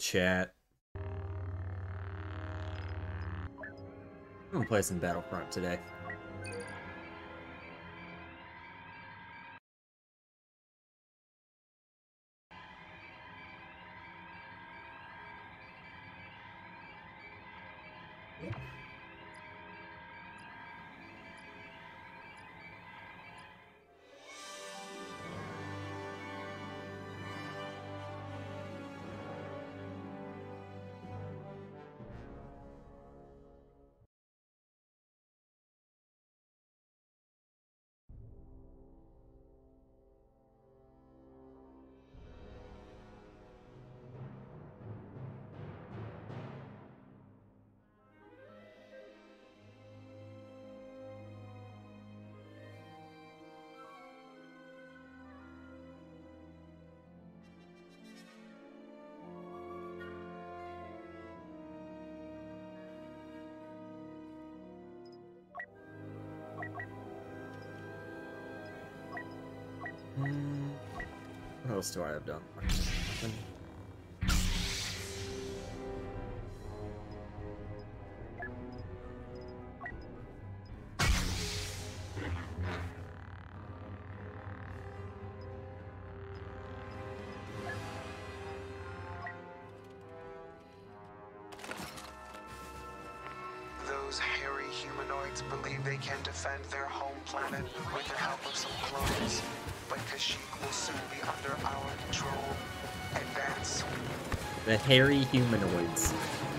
chat. I'm gonna play some Battlefront today. What else do I have done? Those hairy humanoids believe they can defend their home planet with the help of some clones. But Kashyyyk will soon be under our control. Advance. The hairy humanoids.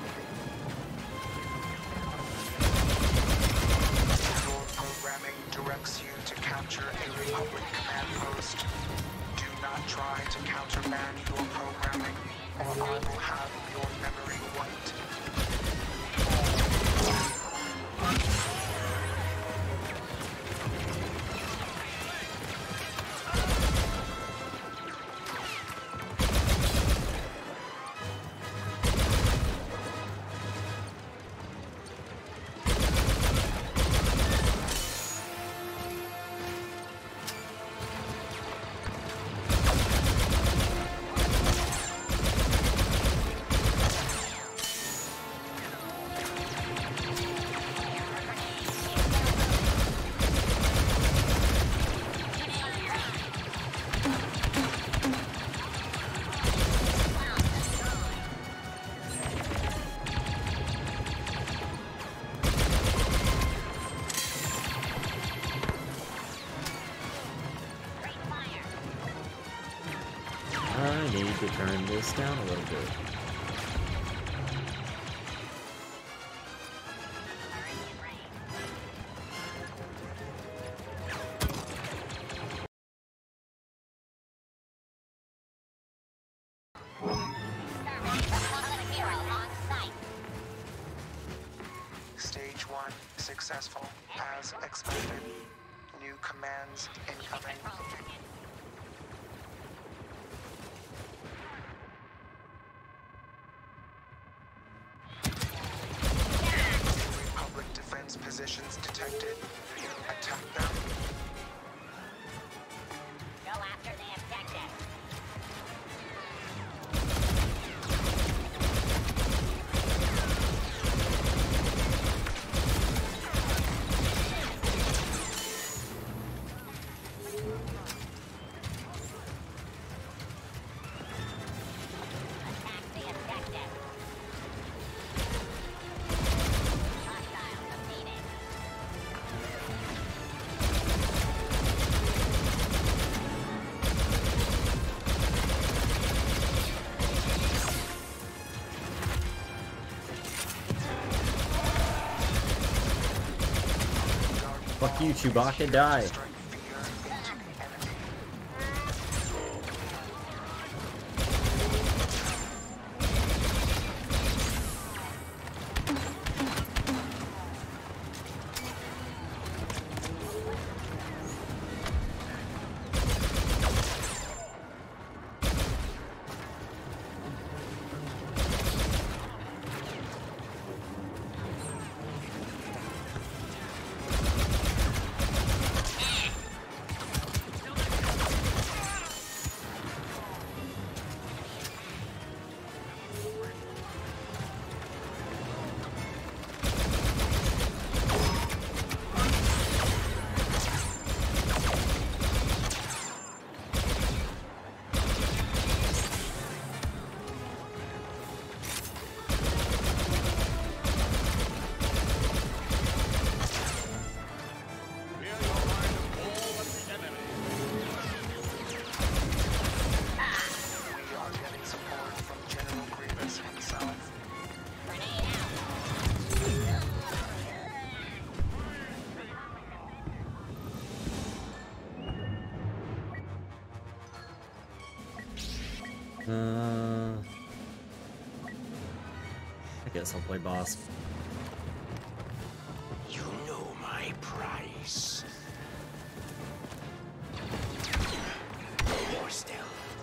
Your programming directs you to capture a Republic command post. Do not try to countermand your programming, or I will have your memory wiped. I need to turn this down a little bit. Stage 1 successful as expected. New commands incoming. Republic defense positions detected. Attack them. Go after the objective. Attack the objective. Hostile defeated. Fuck you, Chewbacca, die. Strike fear into the enemy. I guess I'll play boss. You know my price. More stealth.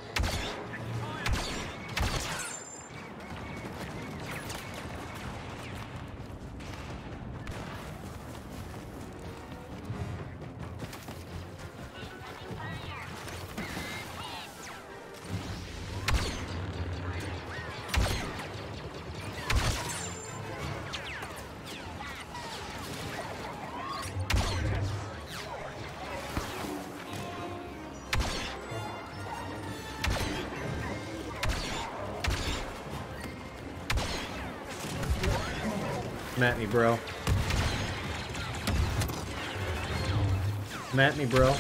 Come at me, bro. Come at me, bro.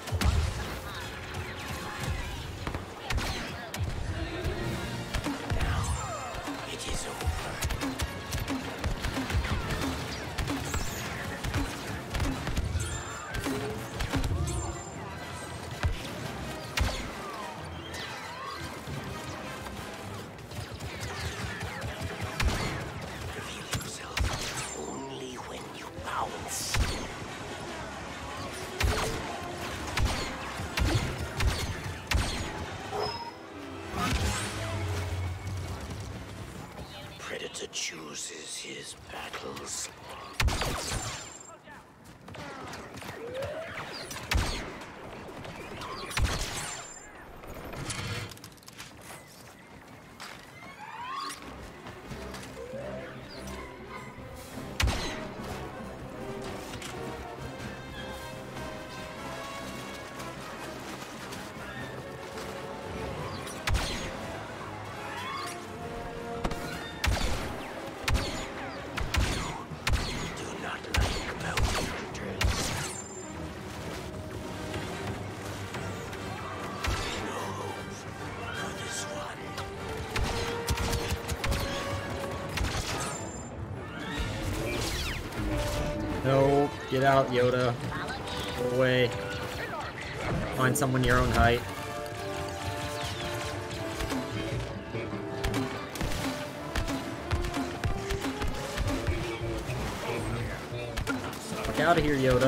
It is over. Reveal yourself only when you bounce. Predator chooses his battles. Do not like bounty hunters. No hope for this one. No, get out, Yoda. Go away. Find someone your own height. Fuck out of here, Yoda.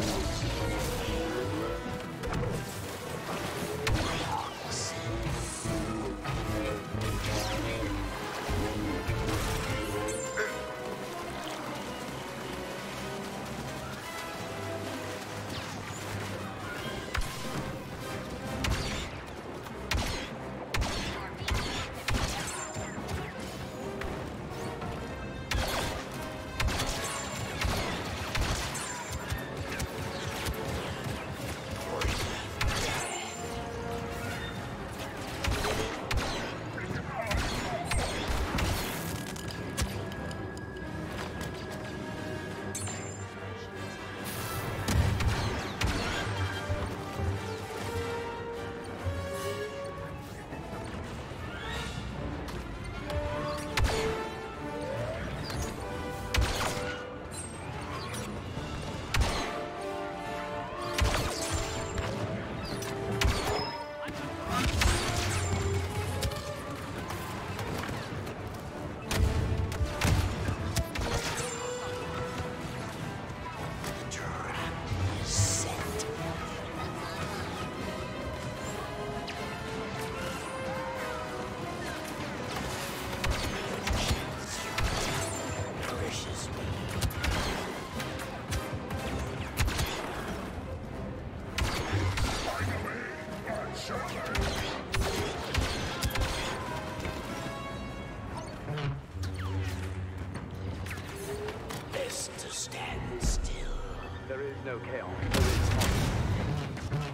Best to stand still. There is no chaos. There is harmony.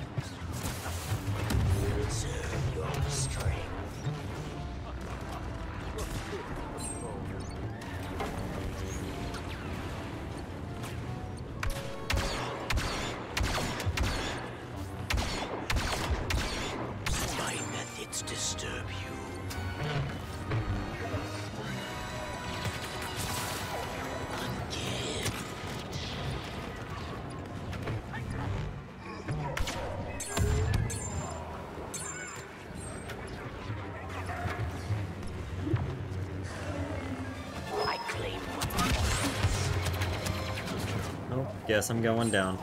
Reserve your strength. My methods disturb you. Again. Guess I'm going down.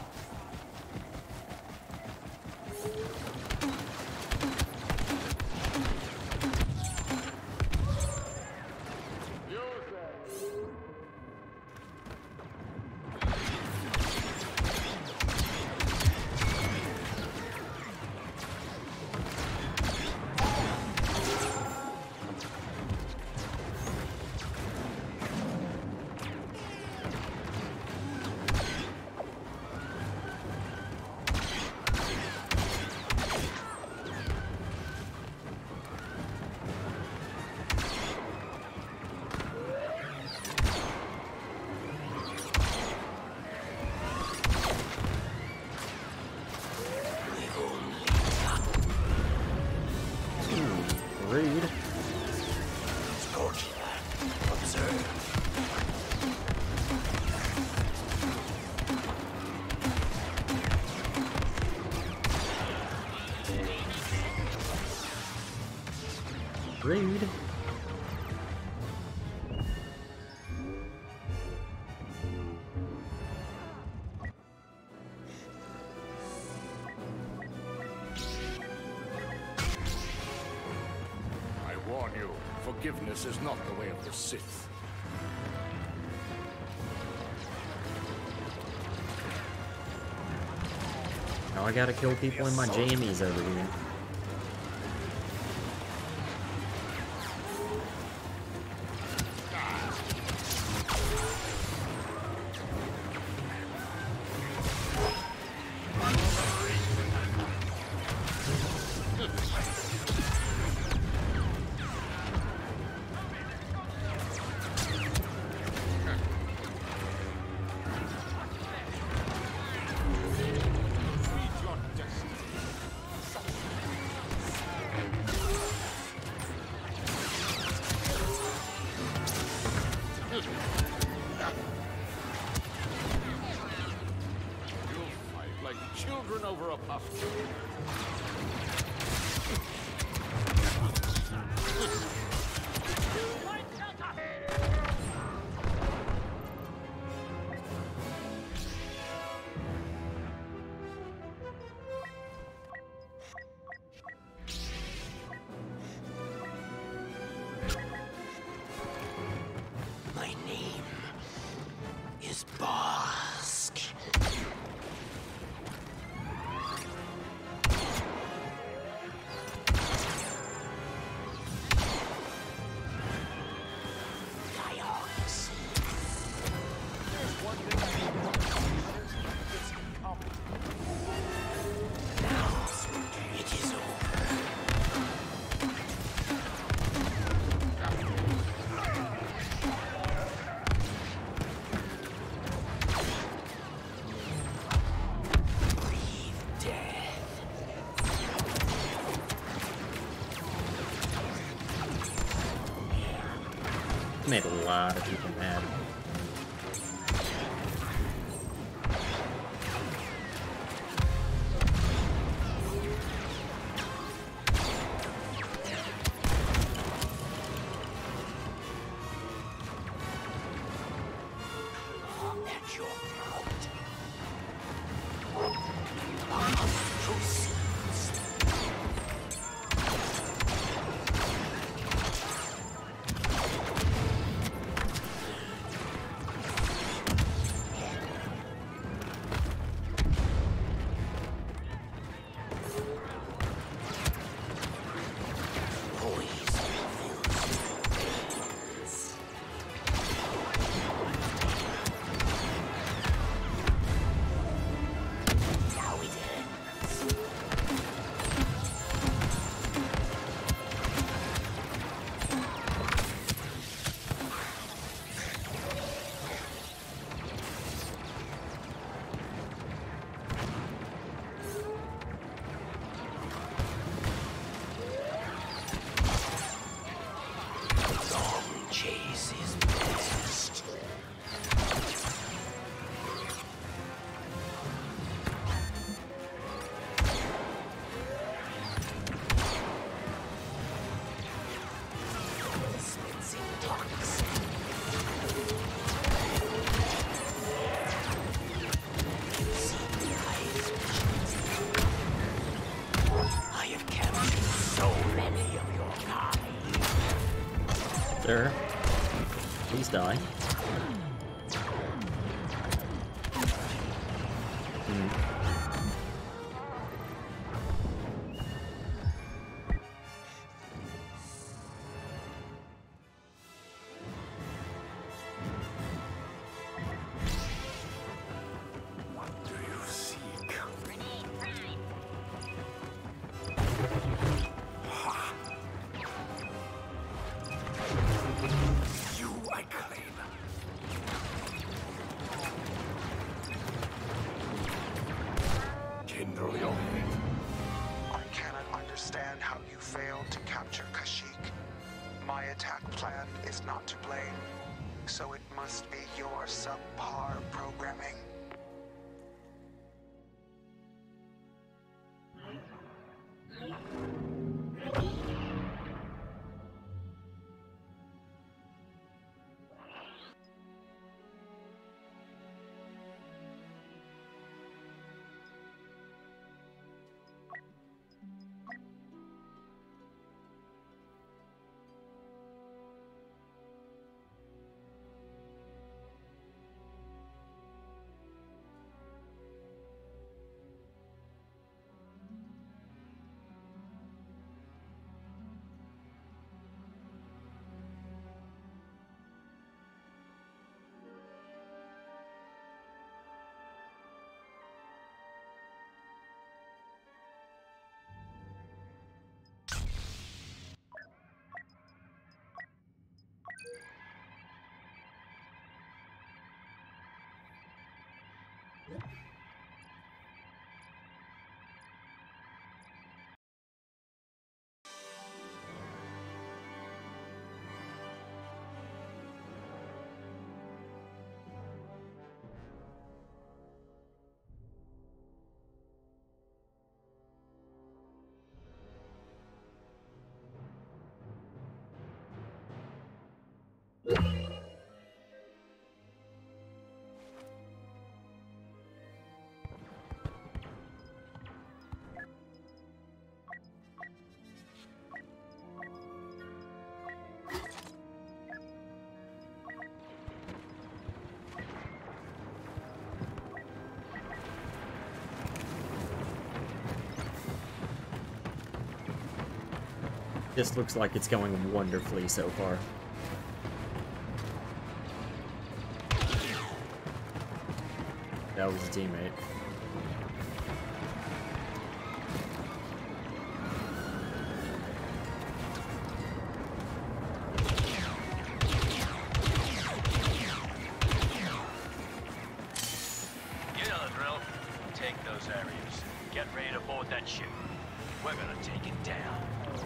Rude. Observe. Rude. I warn you, forgiveness is not the way of the Sith. Now I gotta kill people in my jammies over here. You'll fight like children over a puff. My name is Bosk. Dioxin. Now it is over. Breathe death. Made a lot of people mad. At your throat. Proceeds. Poison fills your veins. Please die. What do you seek? Grenade prime. You I claim. Kindle your fate. I cannot understand how you failed to capture Kashyyyk. My attack plan is not to blame, so it must be your subpar programming. This looks like it's going wonderfully so far. That was a teammate. You know the drill. Take those areas. Get ready to board that ship. We're gonna take it down.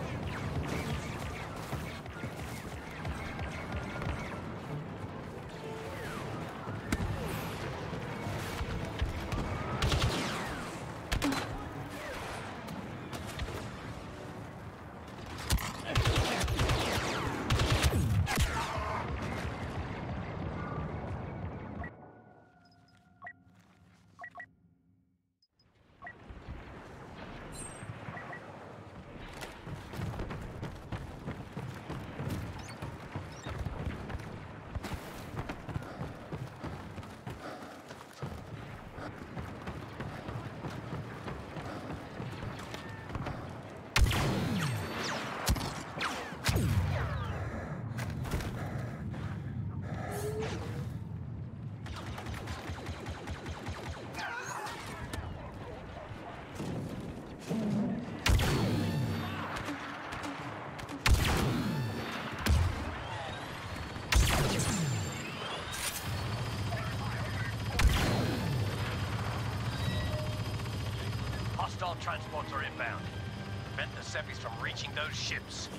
Hostile transports are inbound. Prevent the Seppies from reaching those ships.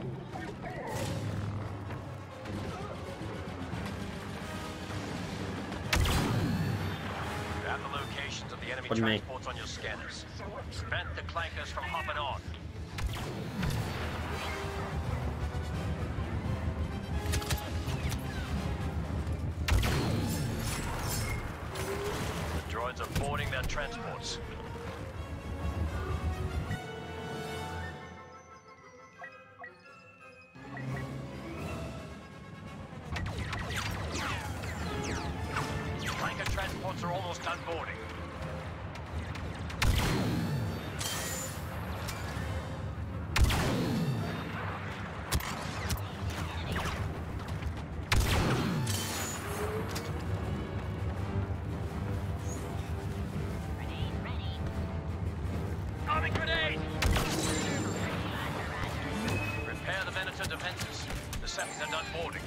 You have the locations of the enemy What do you mean? transports on your scanners. Prevent the clankers from hopping on. The droids are boarding their transports. Just unboarding. Grenade ready. Arming grenade! Repair the Venator defenses. The Seppies are done boarding.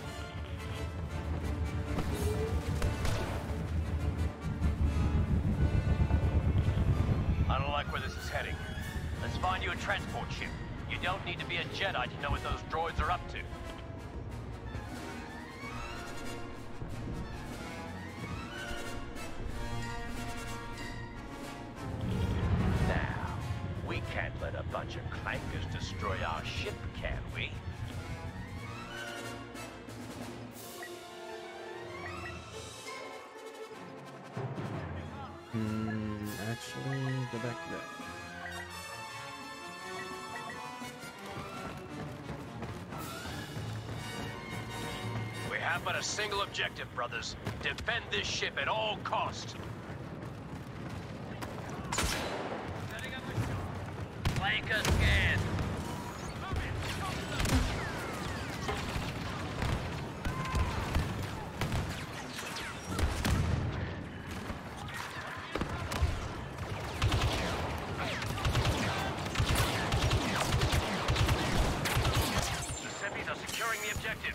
I don't like where this is heading. Let's find you a transport ship. You don't need to be a Jedi to know what those droids are up to. Now, we can't let a bunch of clankers destroy our ship, can we? Actually, go back to that. We have but a single objective, brothers. Defend this ship at all costs. Flanker scan. The Seppies are securing the objective.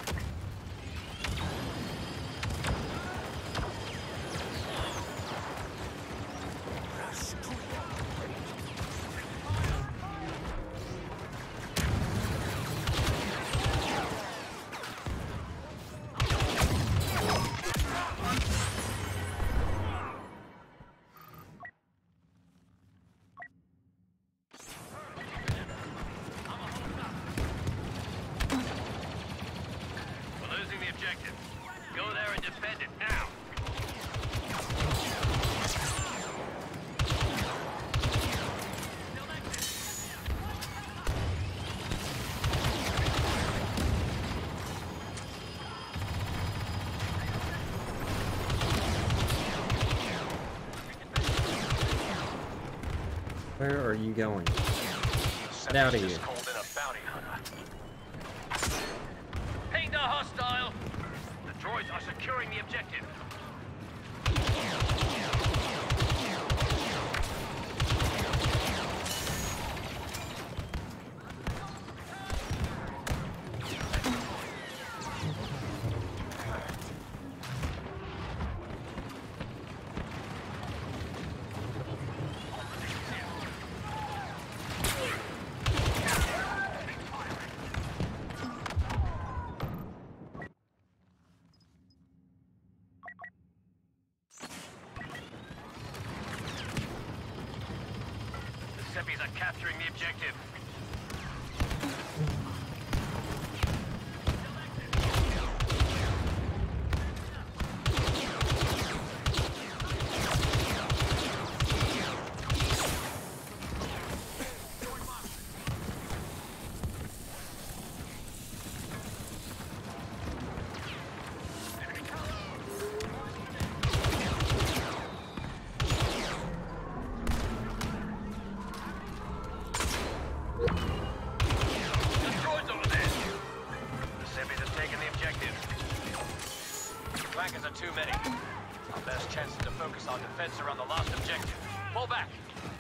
We're losing the objective. Go there and defend it now. Where are you going? Get out of here. Just called in a bounty hunter. Pinged a hostile. The droids are securing the objective. The Seppies are capturing the objective. Droids over there! The Seppies have taken the objective. Clankers are too many. Our best chance is to focus our defense around the last objective. Fall back!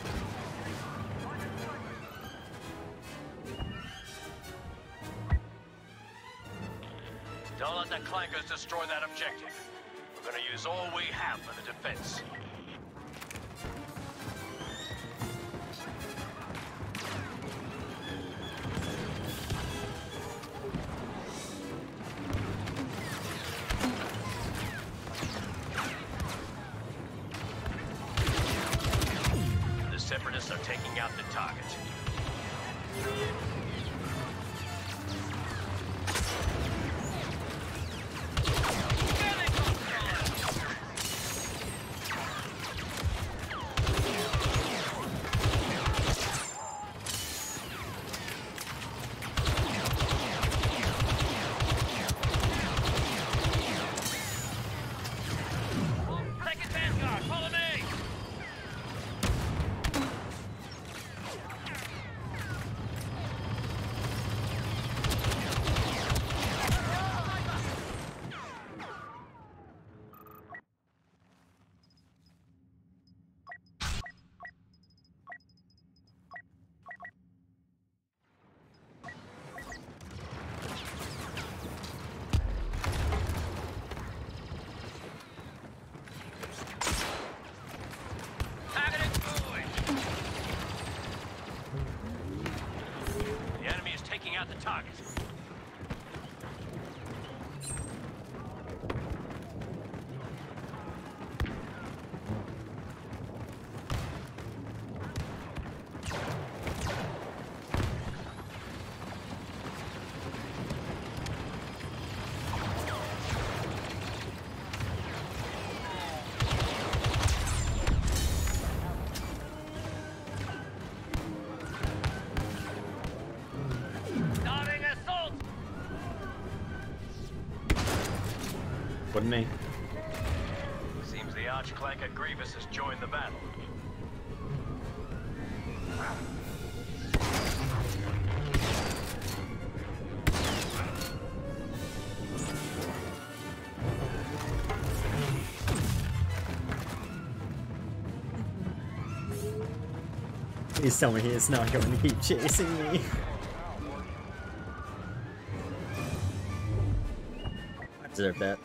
Don't let the clankers destroy that objective. We're gonna use all we have for the defense. The Separatists are taking out the target. Wouldn't he? Seems the Archclanker Grievous has joined the battle. Please tell me he is not going to keep chasing me. I deserve that.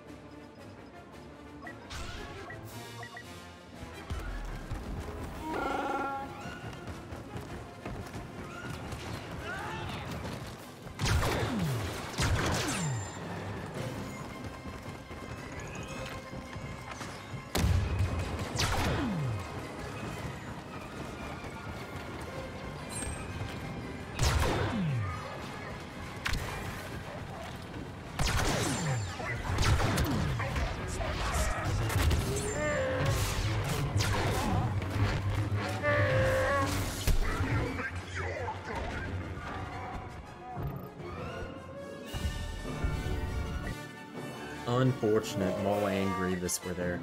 Unfortunate, Maul and Grievous were there.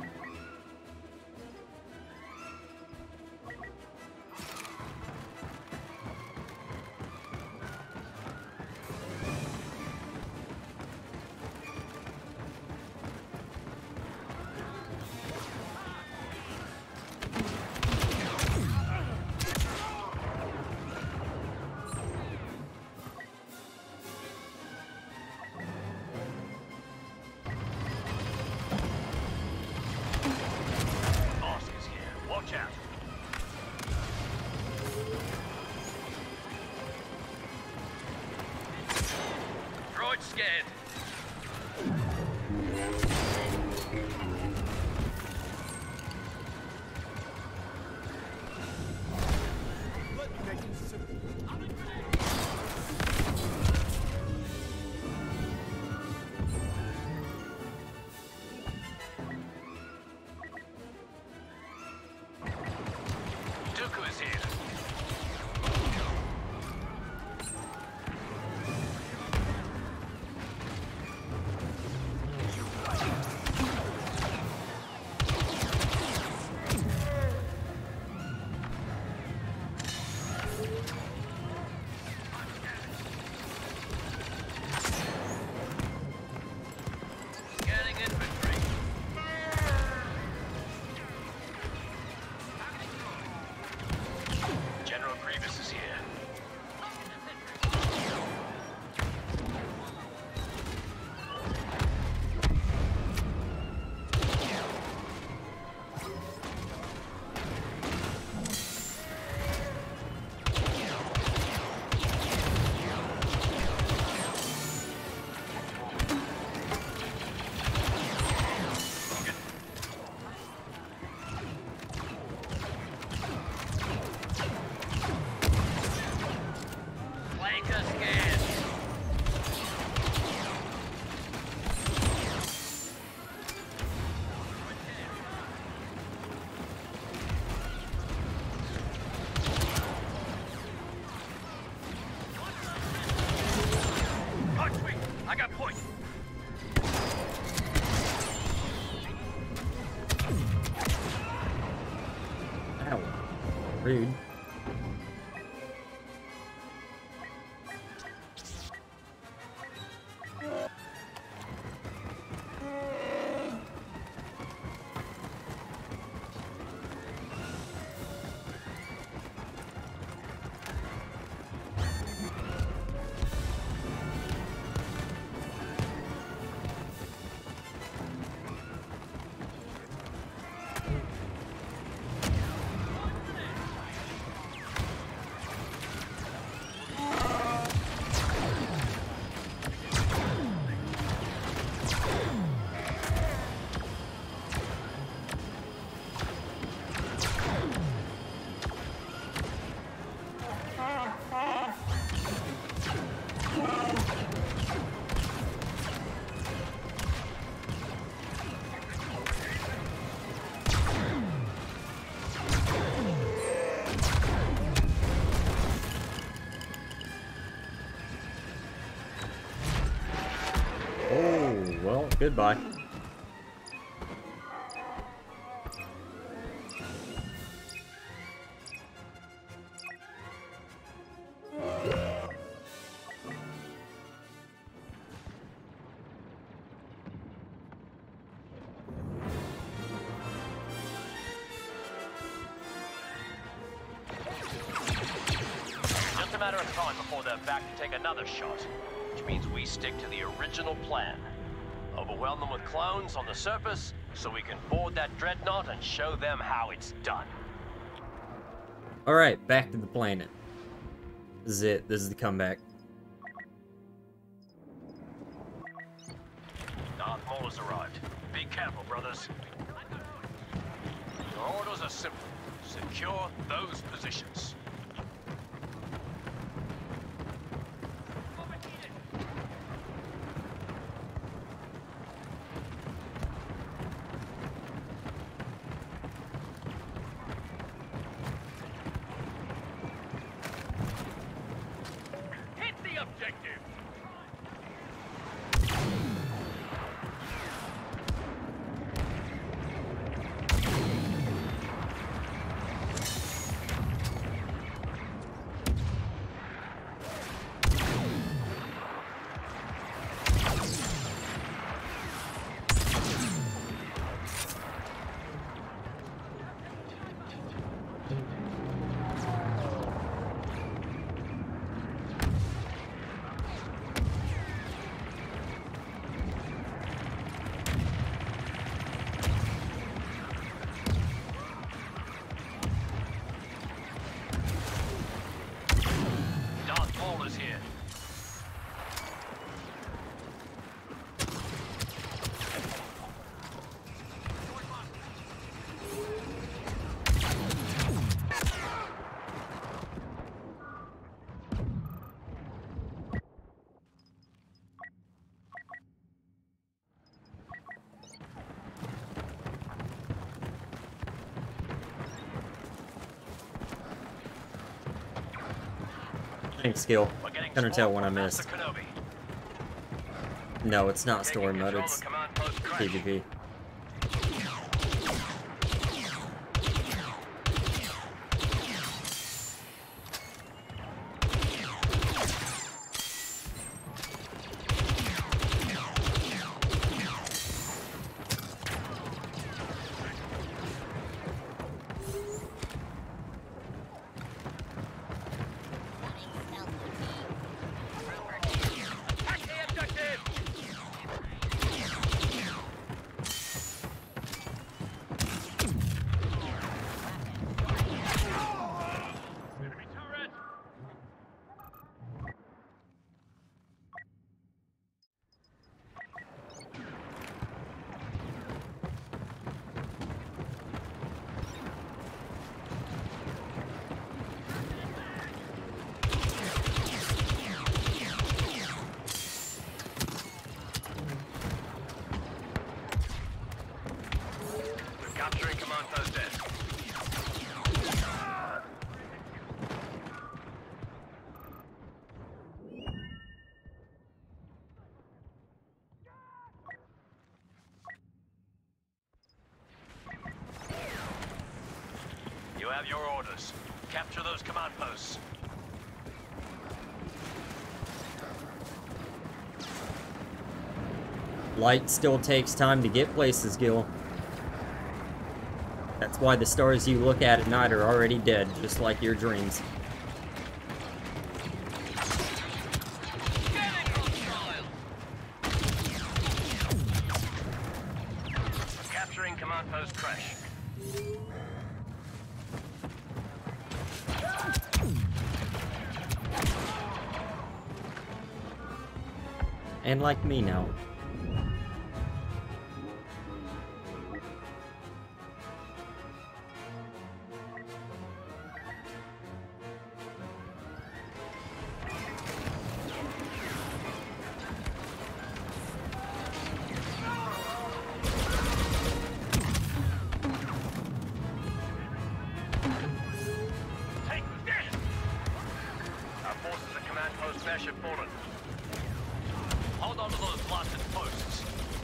Rude. Oh, well, goodbye. matter of time before they're back to take another shot. Which means we stick to the original plan. Overwhelm them with clones on the surface, so we can board that dreadnought and show them how it's done. Alright, back to the planet. This is it. This is the comeback. Darth Maul has arrived. Be careful, brothers. Your orders are simple. Secure those positions. Hit the objective! Darth Maul is here. Thanks, skill. We're getting Couldn't tell support when I from missed. Master Kenobi. No, it's not Taking story mode, control it's of command post Crash. PvP. Attack the objective! Enemy turret! We're capturing command post S. You have your orders. Capture those command posts. Light still takes time to get places, Gil. That's why the stars you look at night are already dead, just like your dreams. Capturing command post Crash. And like me now. Take this! Our forces at command post Mesh have fallen. Hold on to those blasted posts.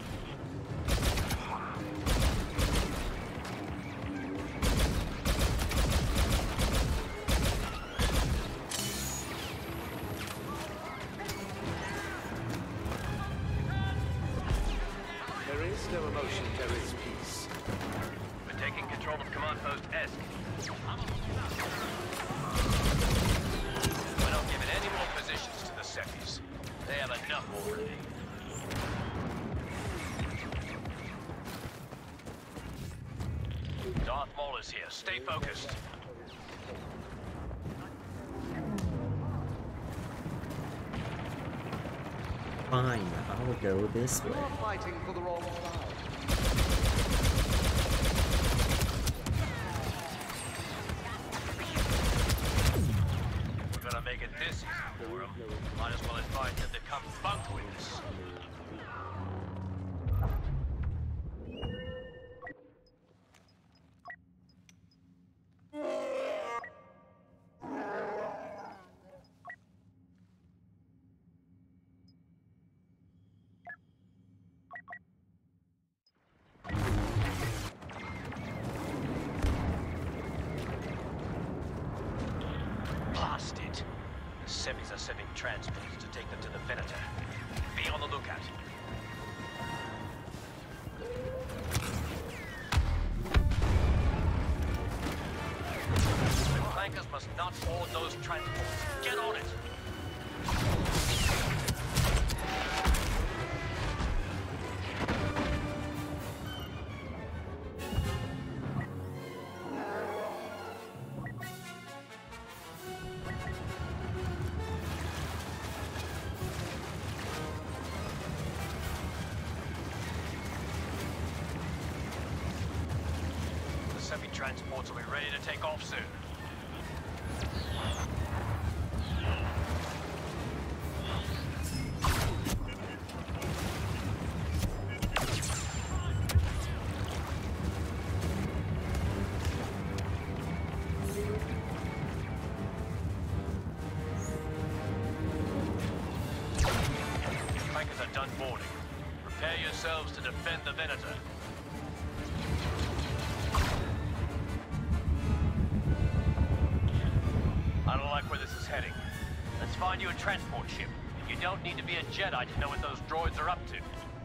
There is no emotion, there is peace. We're taking control of command post S. We're not giving any more positions to the Seppies. They have enough already. Darth Maul is here. Stay focused. Fine, I'll go this way. You're fighting for the wrong side. We're gonna make it this easy for them. Might as well invite them to come bunk with us. Blast it! The Seppies are sending transports to take them to the Venator. Be on the lookout. The clankers must not board those transports. Get on it! The Seppi transports will be ready to take off soon. Clankers are done boarding. Prepare yourselves to defend the Venator. I don't like where this is heading. Let's find you a transport ship. You don't need to be a Jedi to know what those droids are up to.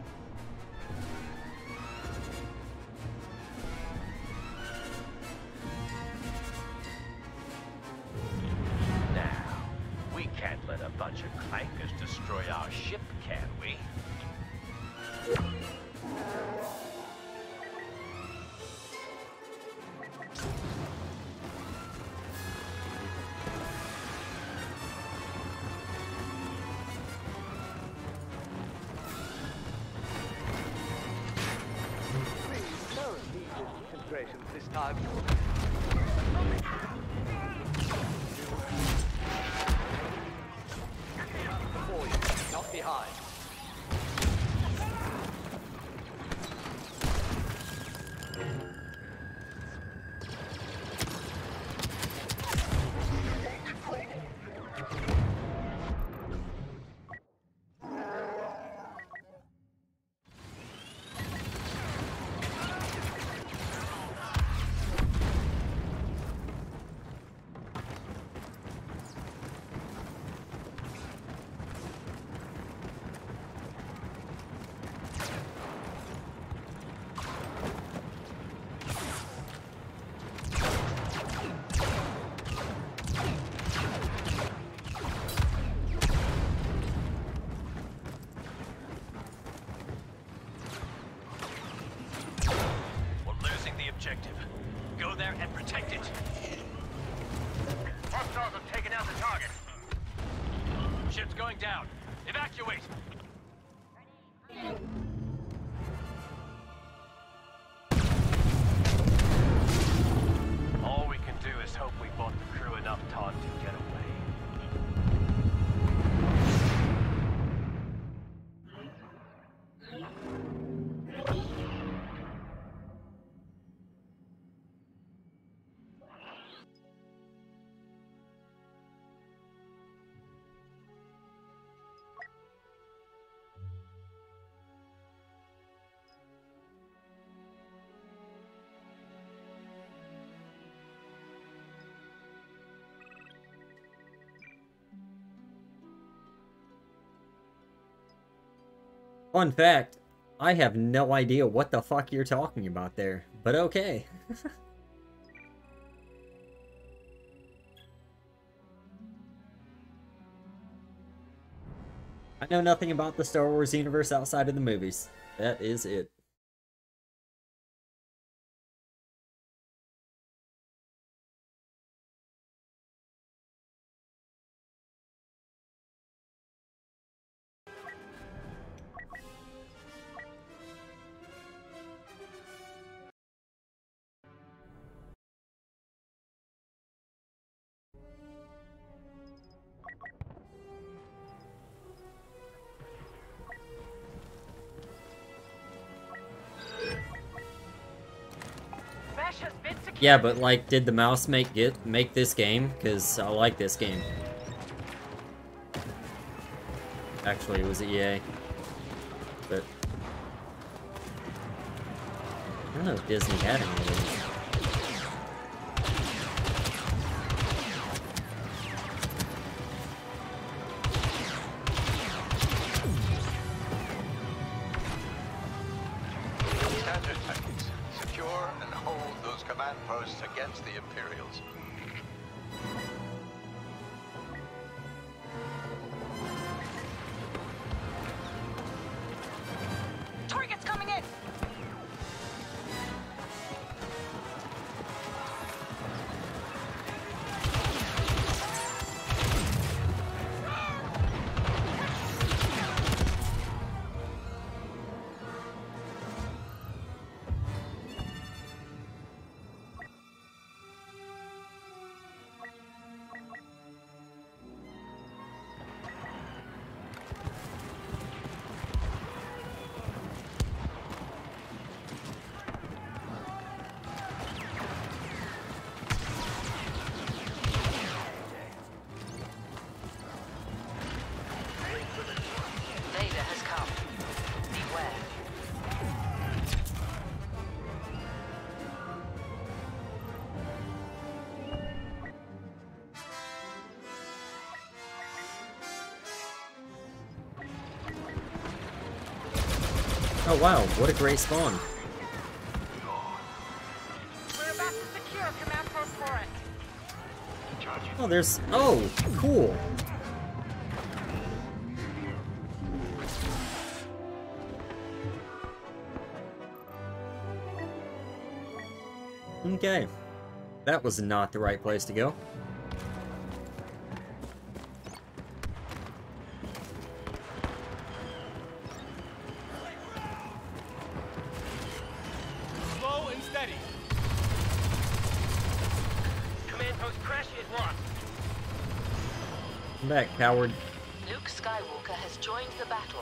Now, we can't let a bunch of clankers destroy our ship, can we? Please, no needed concentrations this time. Before you, not behind. objective. Go there and protect it. Hostiles have taken out the target. Ship's going down. Evacuate! All we can do is hope we bought the crew enough time to get away. Fun fact, I have no idea what the fuck you're talking about there, but okay. I know nothing about the Star Wars universe outside of the movies. That is it. Yeah, but like, did the mouse make this game? Because I like this game. Actually, it was EA. But I don't know if Disney had any of these. Standard tactics. Secure and hold those command posts against the Imperials. Target's coming in! Vader has come. Beware. Oh wow, what a great spawn. We're about to secure command post for it. Oh, there's... Oh, cool. Okay. That was not the right place to go. Slow and steady. Command post crash is lost. Come back, coward. Luke Skywalker has joined the battle.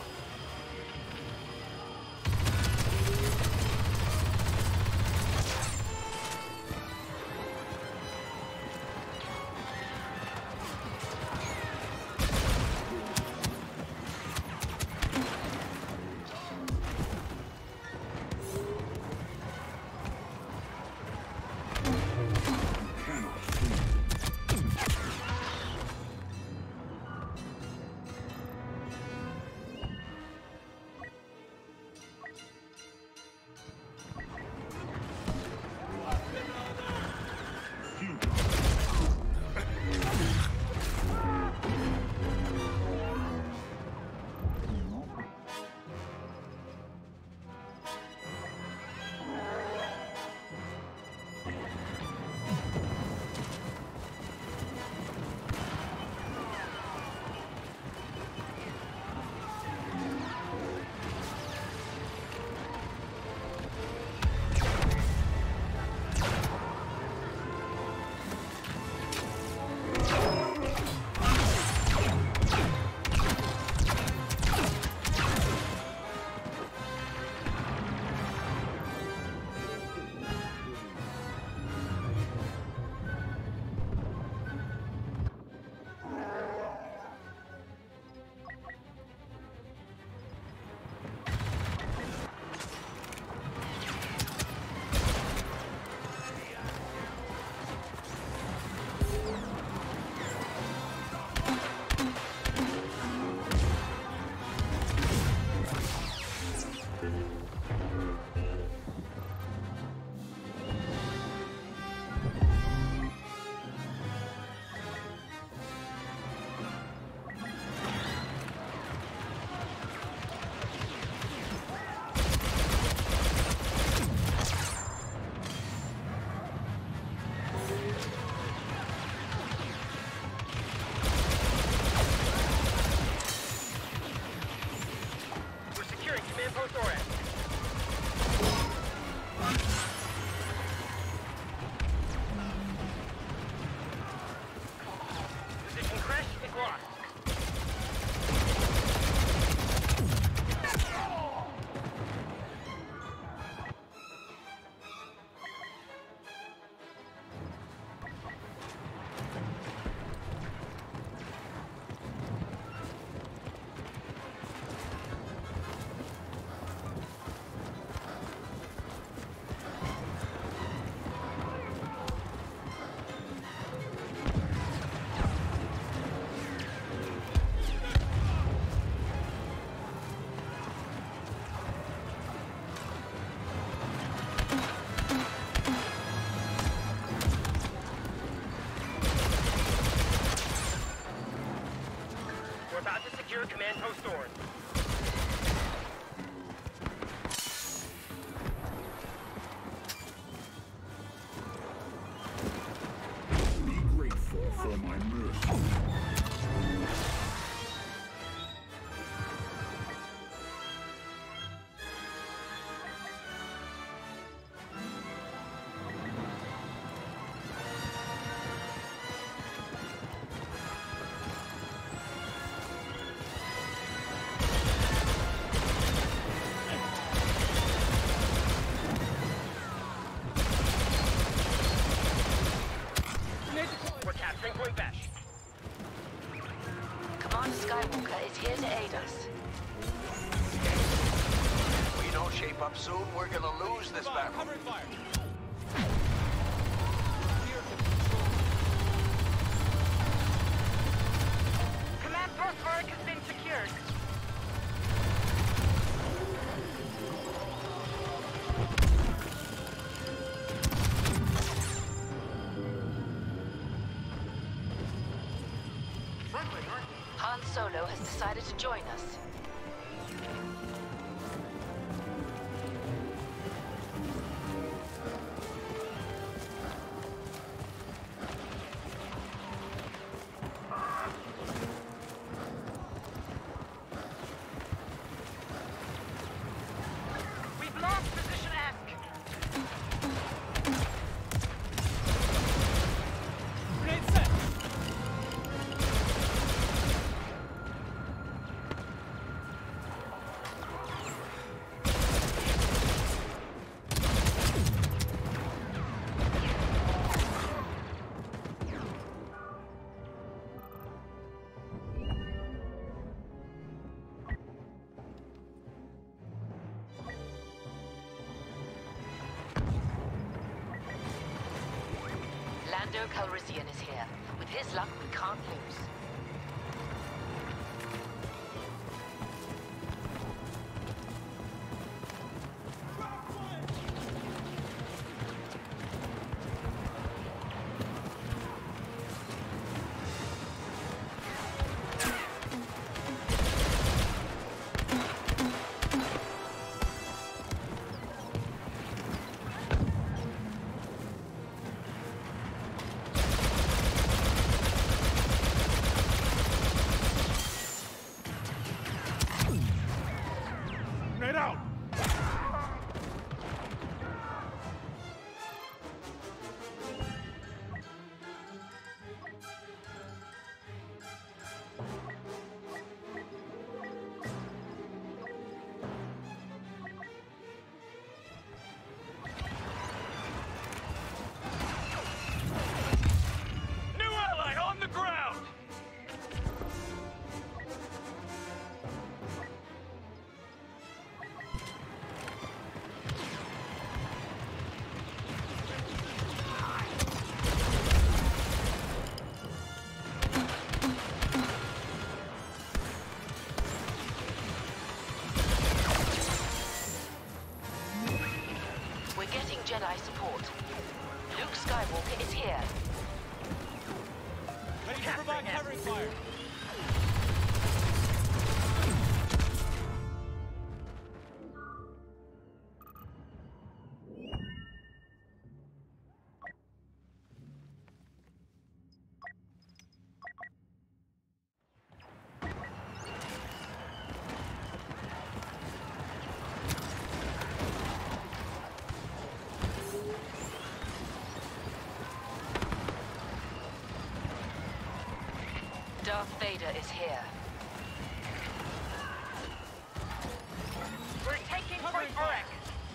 Soon we're gonna lose this battle. Covering fire. Command post Auric has been secured. Han Solo has decided to join us. We've lost position Ask. Grenade set. Lando Calrissian is here. With his luck, we can't lose. Grenade out. New ally on the ground. We're getting Jedi support. Luke Skywalker is here. Ready to provide covering fire. Darth Vader is here. We're taking Covering Point Auric.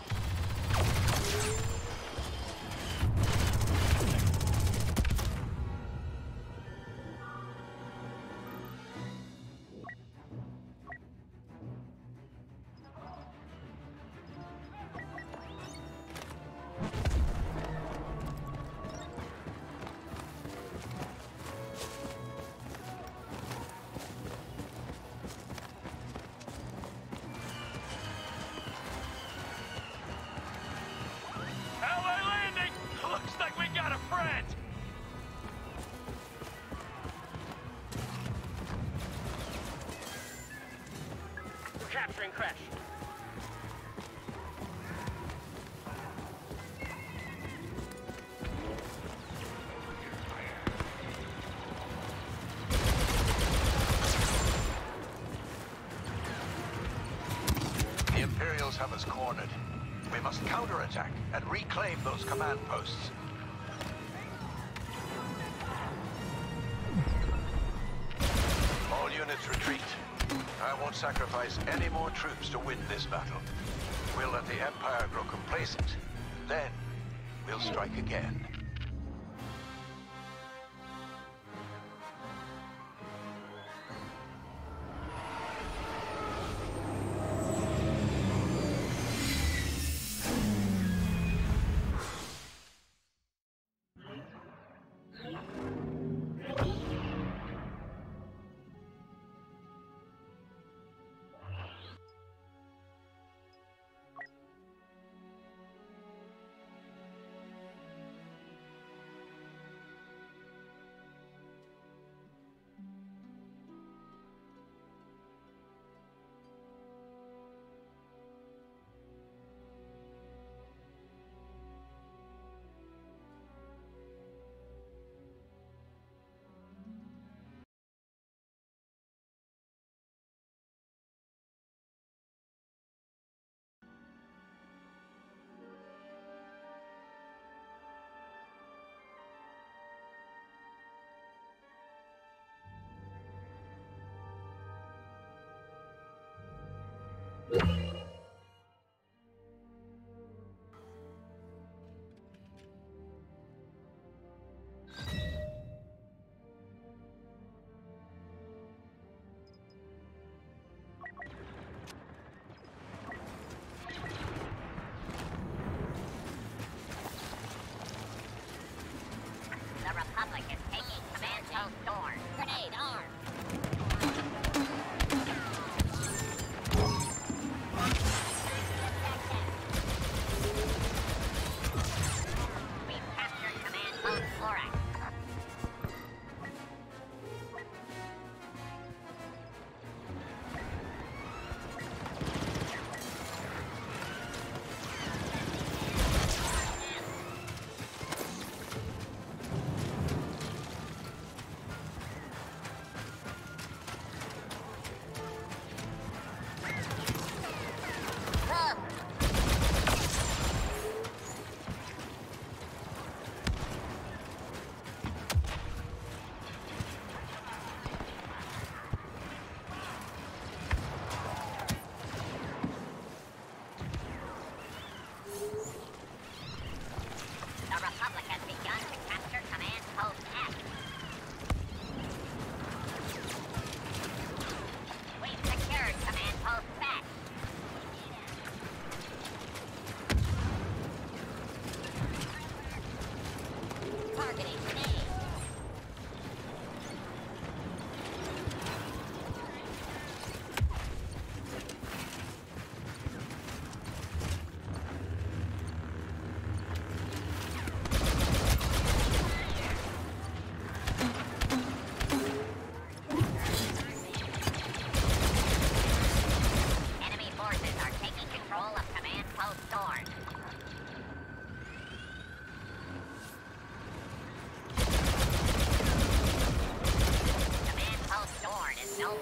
Ally landing! Looks like we got a friend! We're capturing Crash. The Imperials have us cornered. We must counterattack and reclaim those command posts. All units retreat. I won't sacrifice any more troops to win this battle. We'll let the Empire grow complacent. Then, we'll strike again.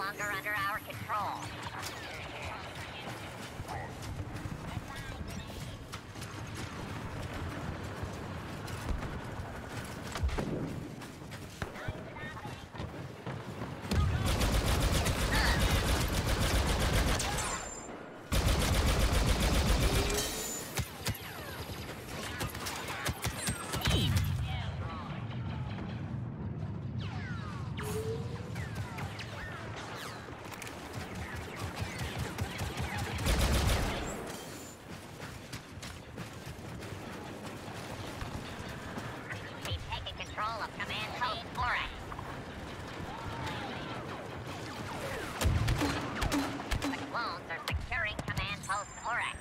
longer under our control. Control of Command Post Oryx. The clones are securing Command Post Oryx.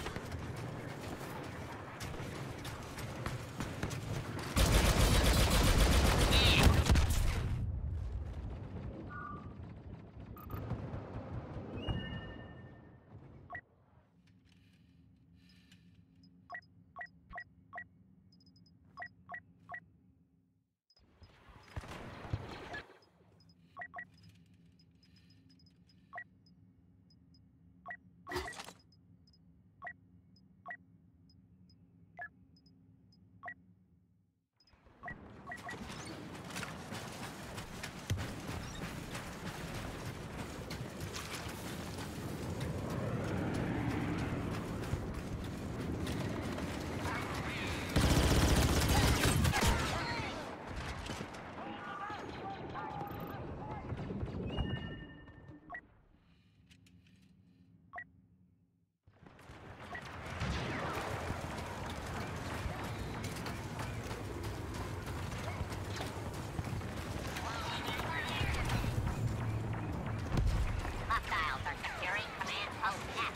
Hostiles are securing Command Post F.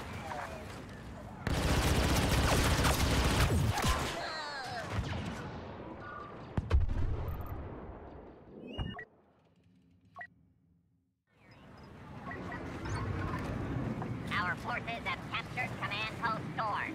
Our forces have captured Command Post Stores.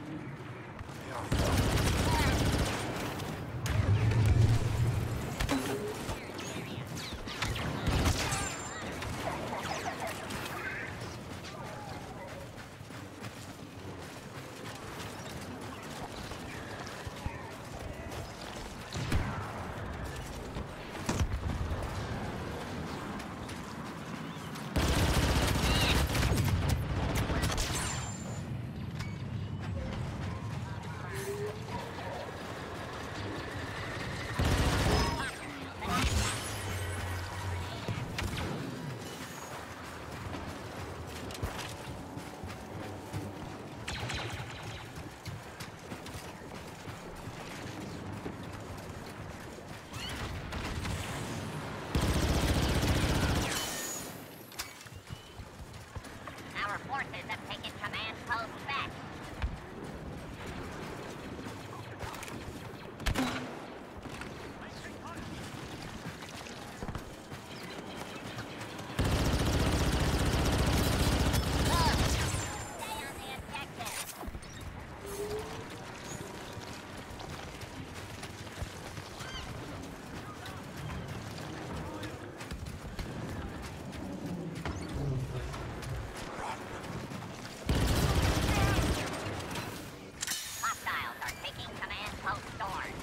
Our forces have taken Command Post back. Stay on the objective. Hostiles are taking Command Post Stores.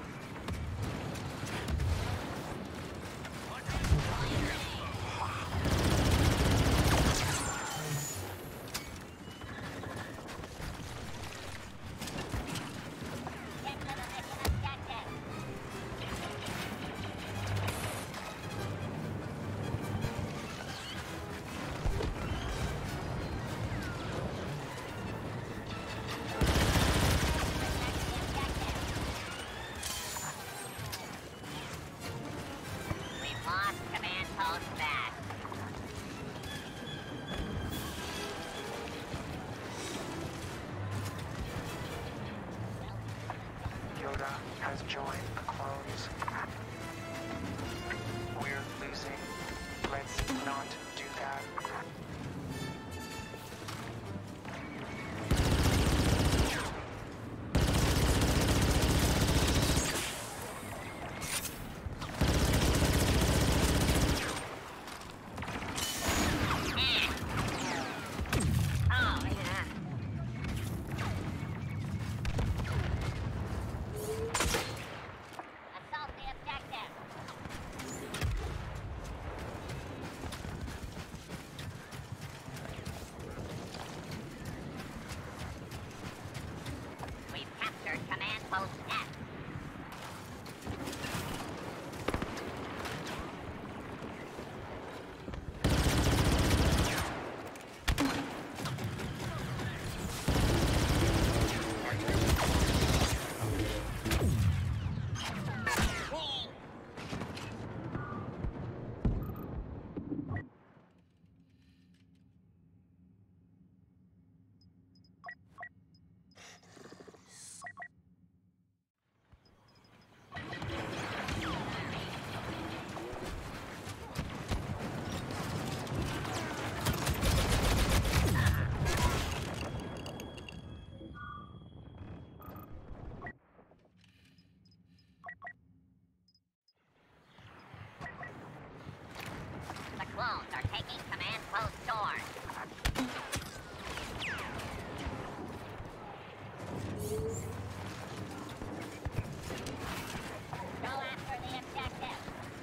Get to the mission objective. We've lost Command Post back. Yoda has joined the clones. We're losing. Let's not do that. Post F. The clones are taking command post Dorn. Go after the objective.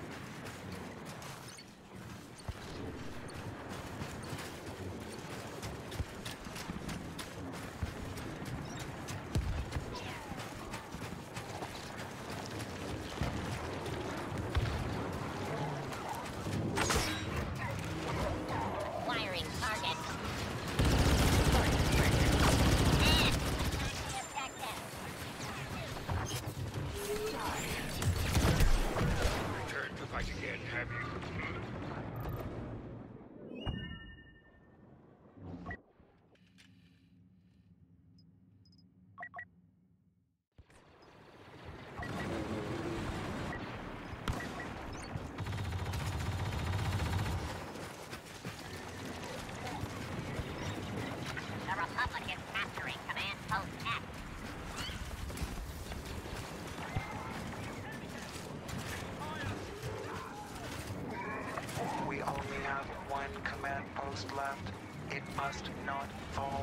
Wiring target. And objective. Return to fight again, have you? The Republic is capturing command post X. We only have one command post left. It must not fall.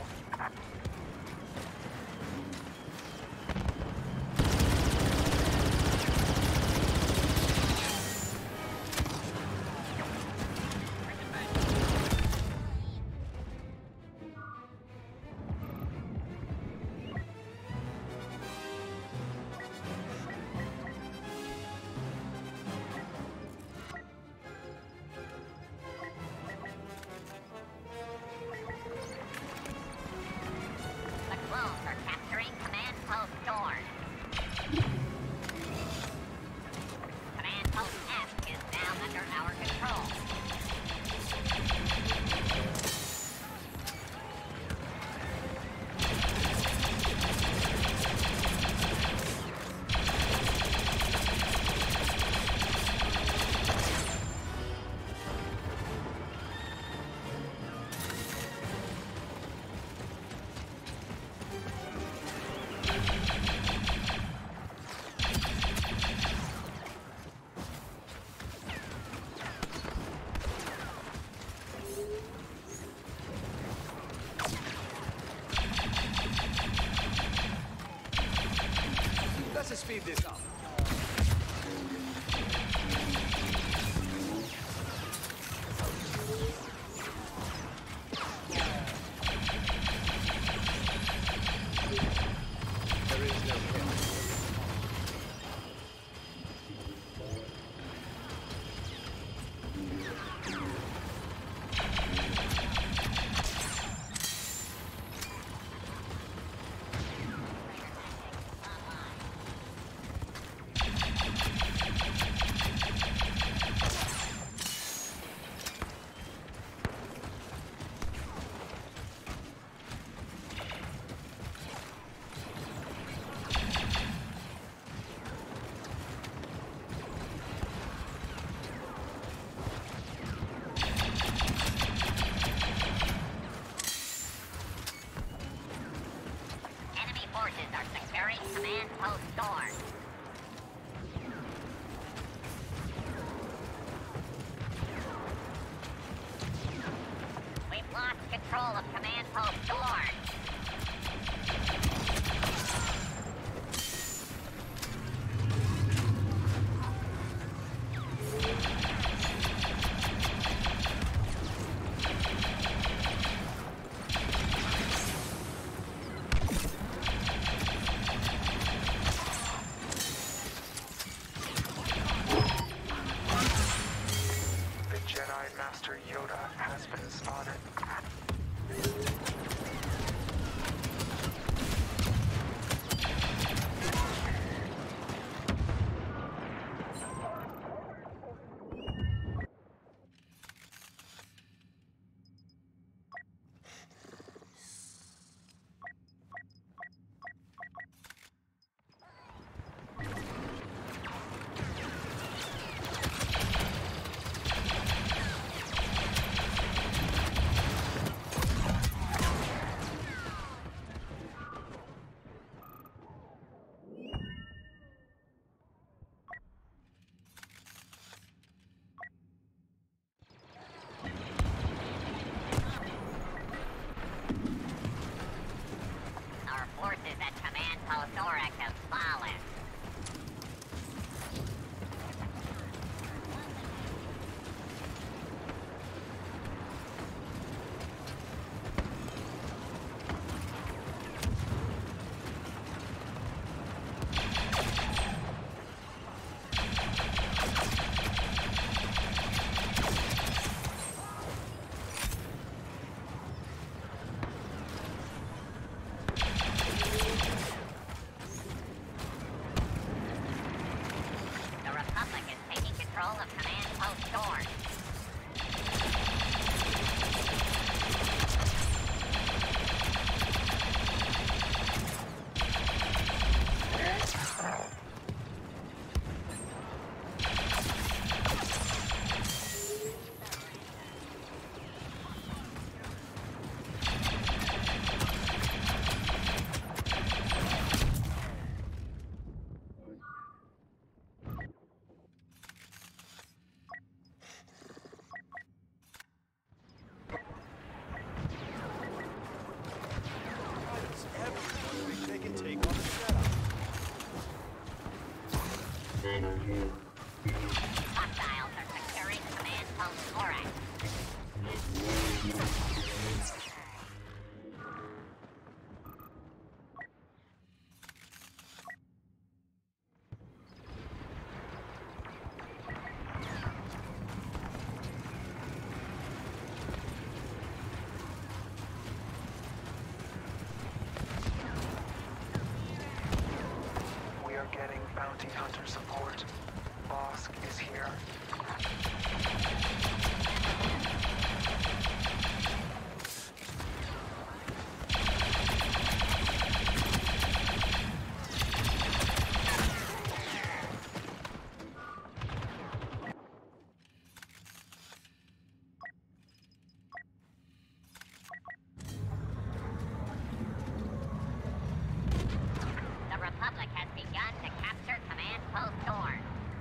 The clones are capturing command post Dorn. Command post F is now under our control. Let's speed this up. There is no kill. Enemy forces are securing command post Dorn. We've lost control of command post Dorn. post-thorax have fallen. The Republic is taking control of Command Post Dorn. They can take on the setup. Hostiles are securing Command Post Thorax. We are getting bounty hunter support. Bosk is here. The Republic has begun to capture Command Post Dorn.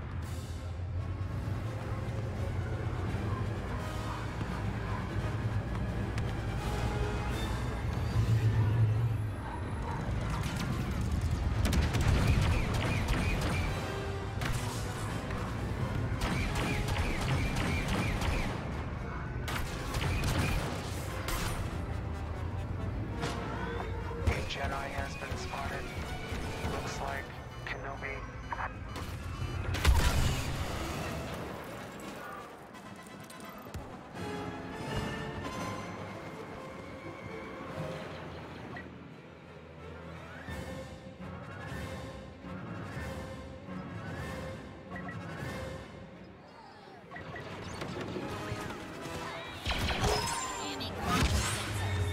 A Jedi has been spotted. Looks like Kenobi. Jamming critical sensors.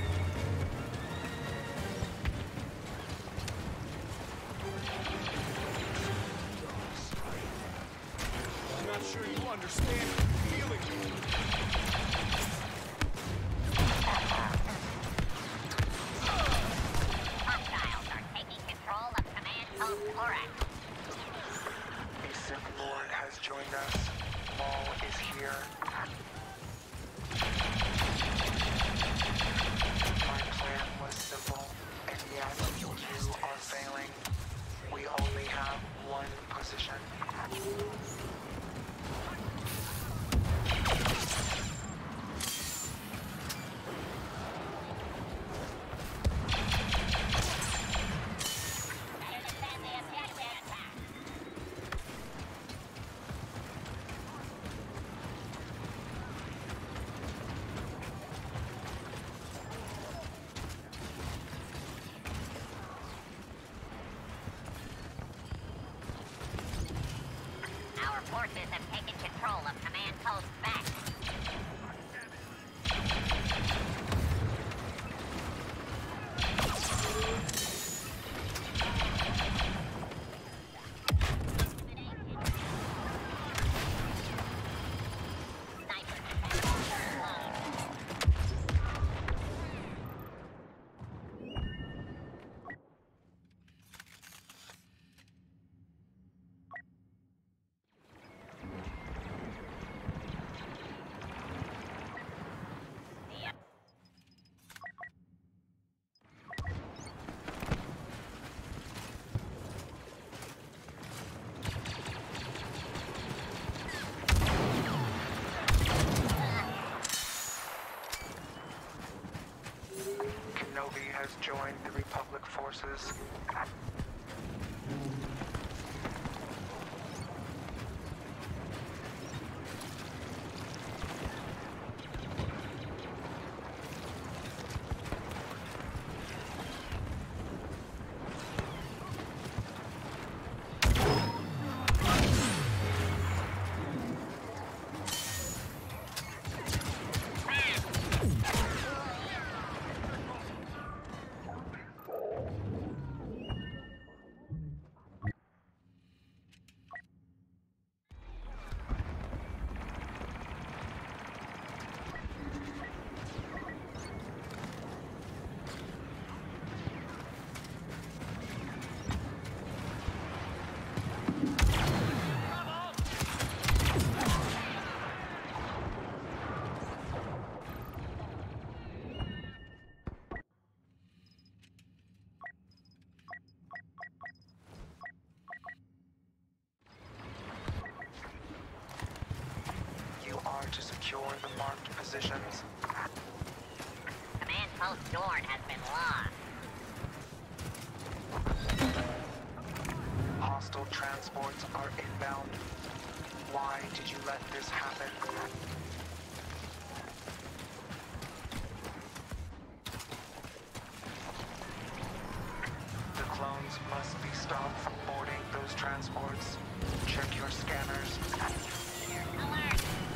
I'm not sure you understand the feeling. Hostiles are taking control of Command Post Thorax. A Sith Lord has joined us. Maul is here. My plan was simple, and yet you are failing. We only have one position. Better defend the objective. Our forces have taken control of Command Post Back. join the Republic forces. To secure the marked positions. Command post Dorn has been lost. Hostile transports are inbound. Why did you let this happen? The clones must be stopped from boarding those transports. Check your scanners. Alert!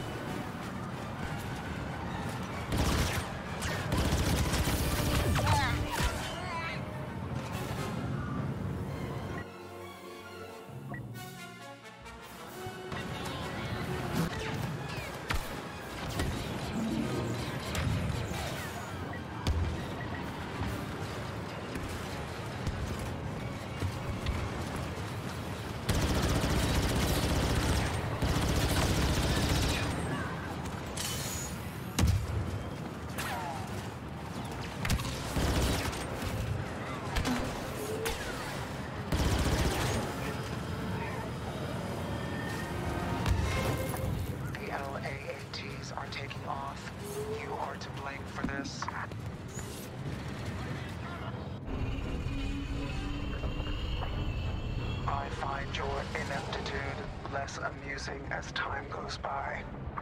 Are taking off. You are to blame for this. I find your ineptitude less amusing as time goes by.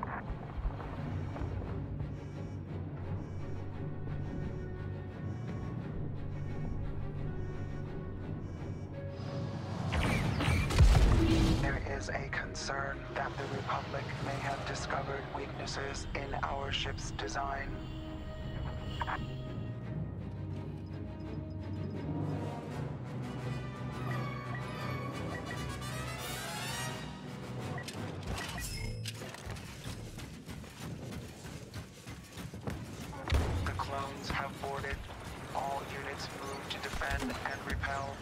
There is a concern that the Republic may have discovered weaknesses in our ship's design. The clones have boarded. All units move to defend and repel.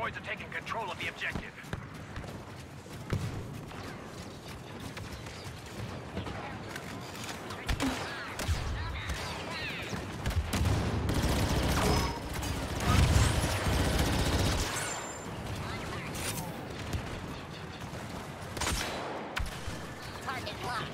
Humanoids are taking control of the objective. Target locked.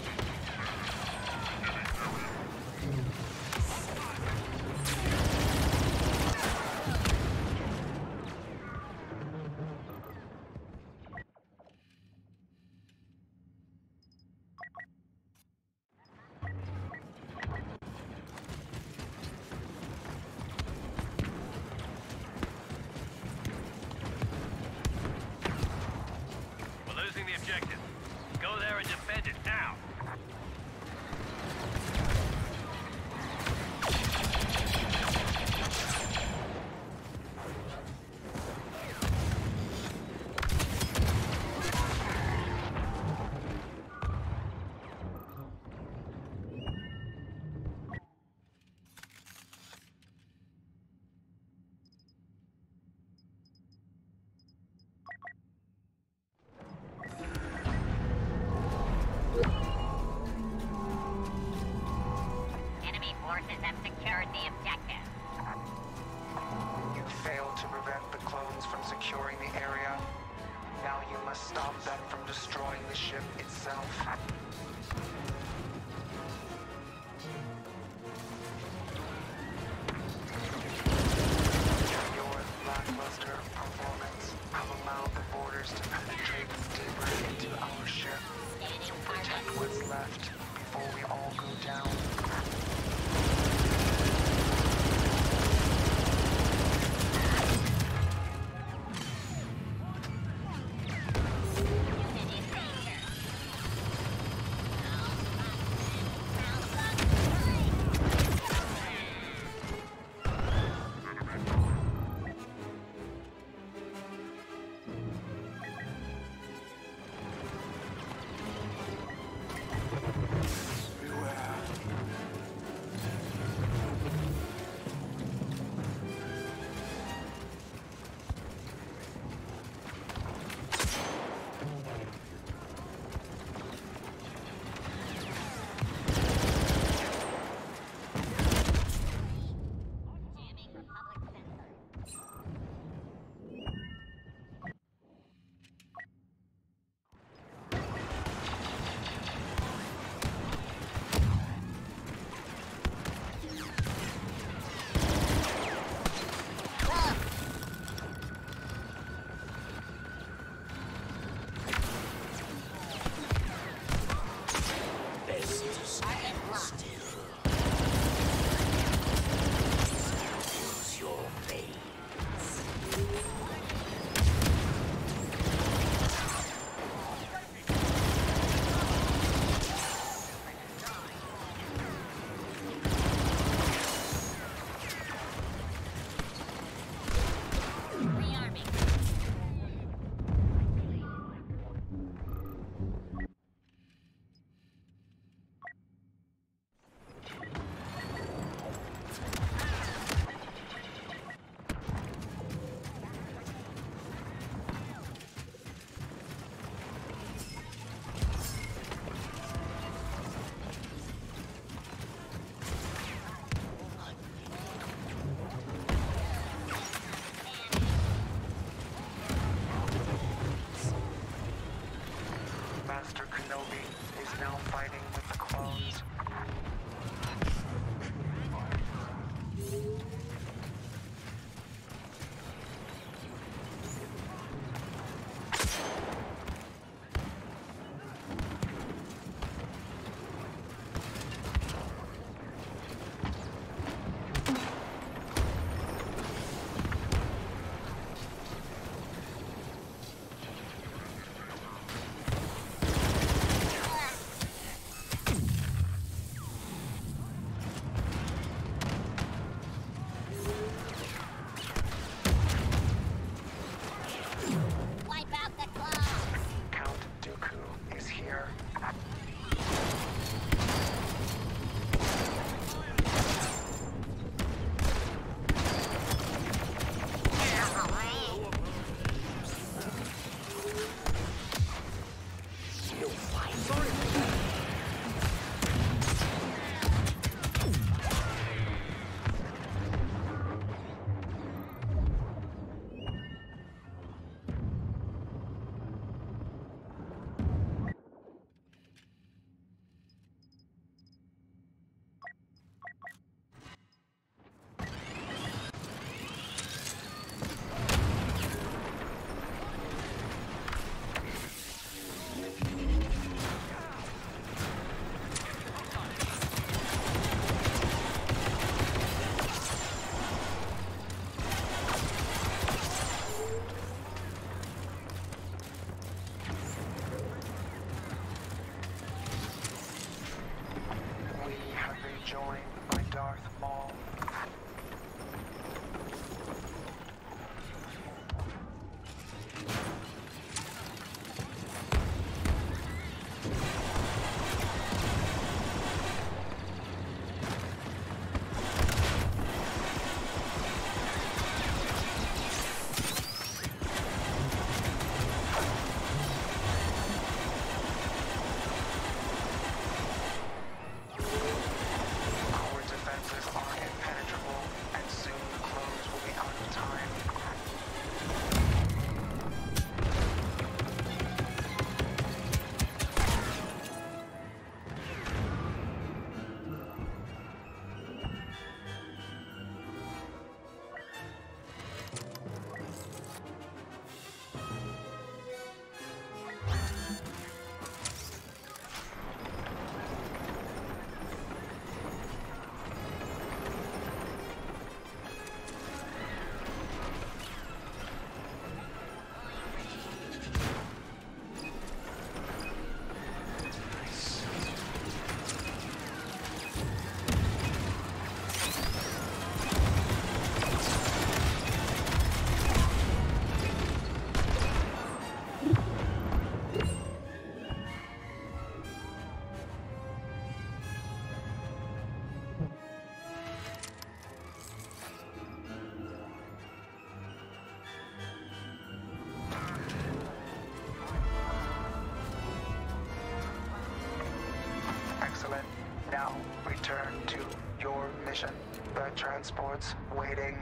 We're losing the objective. Go there and defend it now. Enemy forces have secured the objective. You failed to prevent the clones from securing the area. Now you must stop them from destroying the ship itself. Your lackluster performance have allowed the boarders to penetrate deeper into our ship. Protect what's left before we all go down. Master Kenobi is now fighting with the clones. Now, return to your mission. The transport's waiting.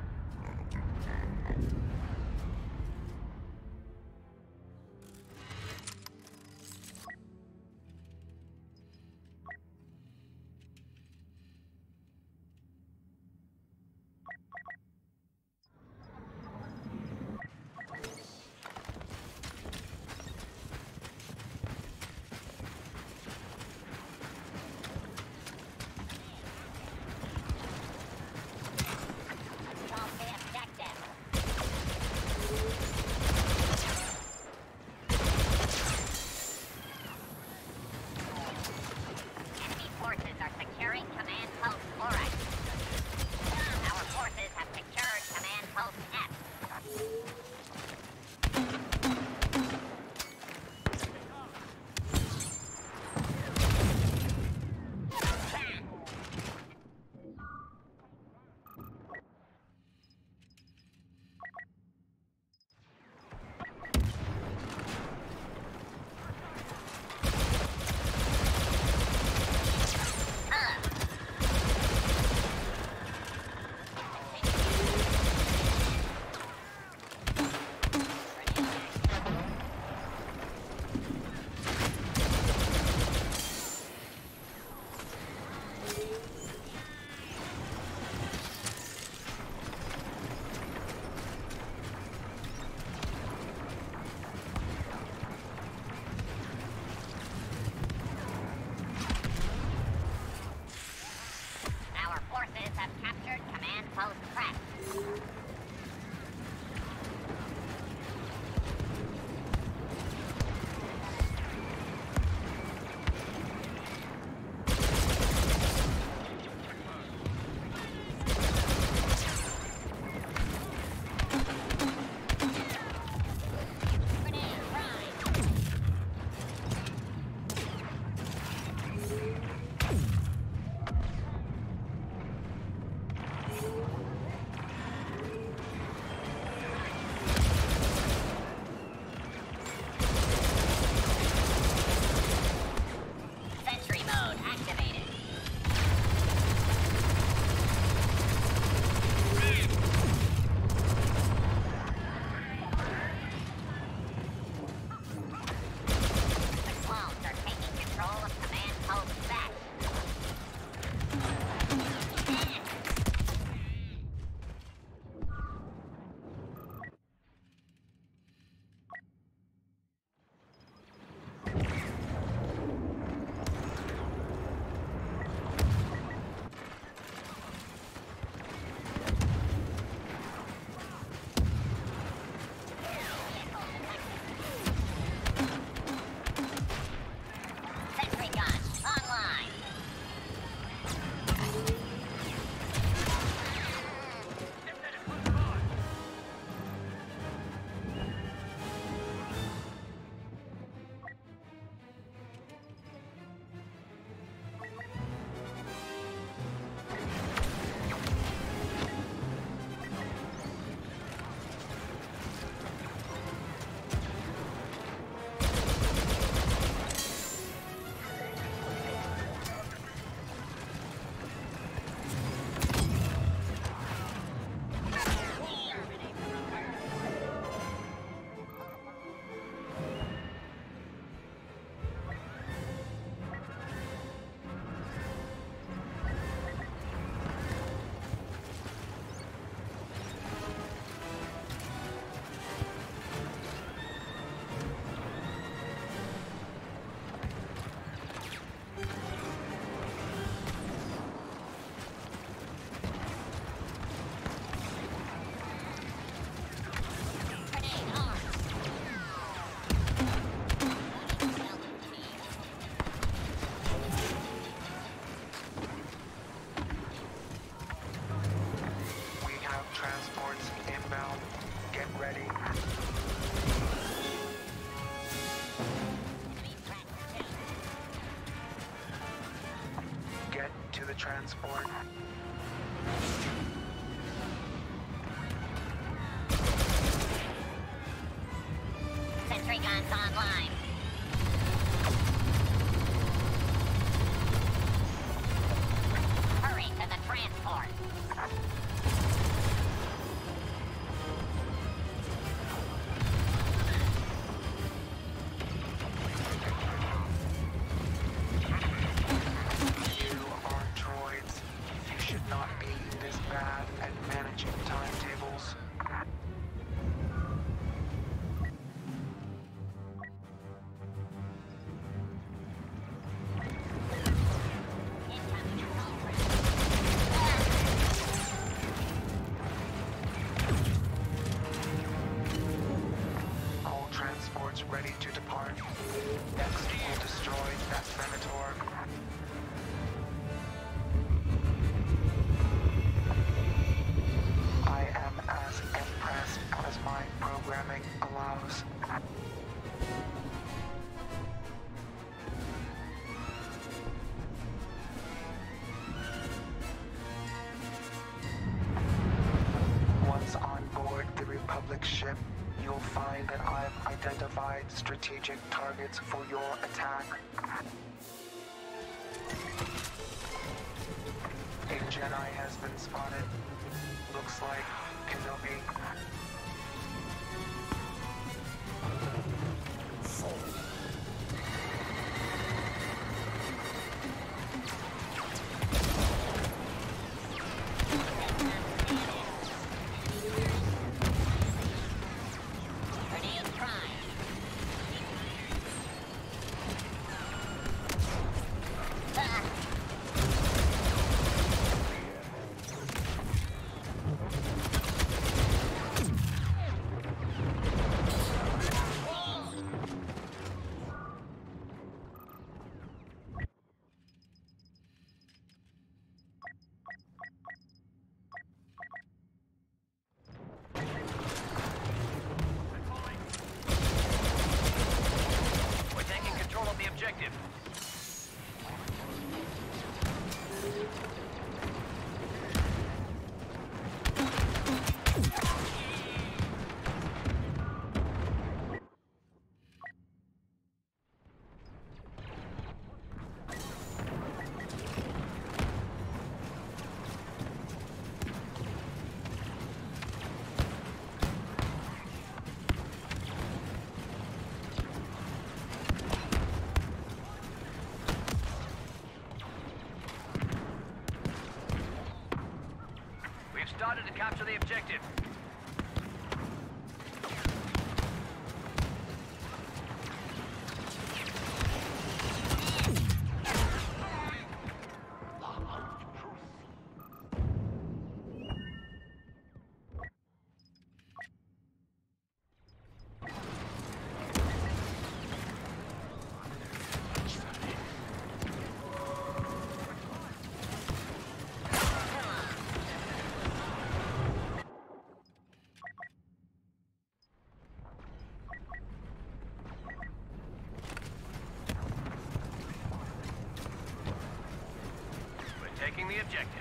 transport. Sentry guns online. You are droids. You should not be this bad at managing timetables. All transports ready to depart. Next, we'll destroy that Venator. I am as impressed as my programming allows. Once on board the Republic ship, you'll find that I've identified strategic targets for your attack. A Jedi has been spotted. Looks like Kenobi. Ready prime. We're taking control of the objective. We've started to capture the objective. We're taking the objective.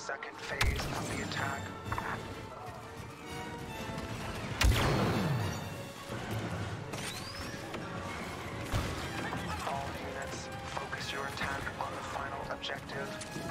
second phase of the attack. All units, focus your attack on the final objective.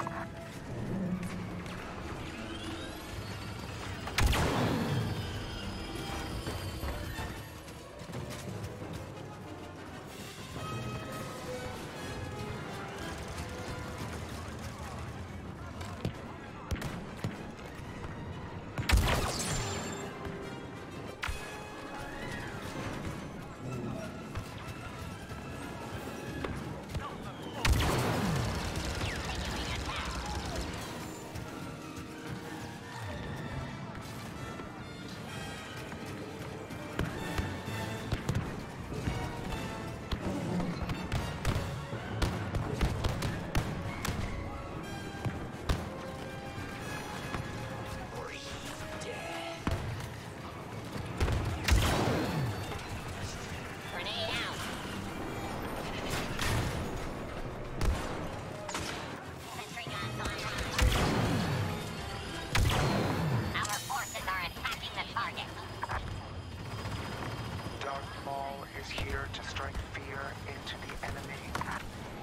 Is here to strike fear into the enemy.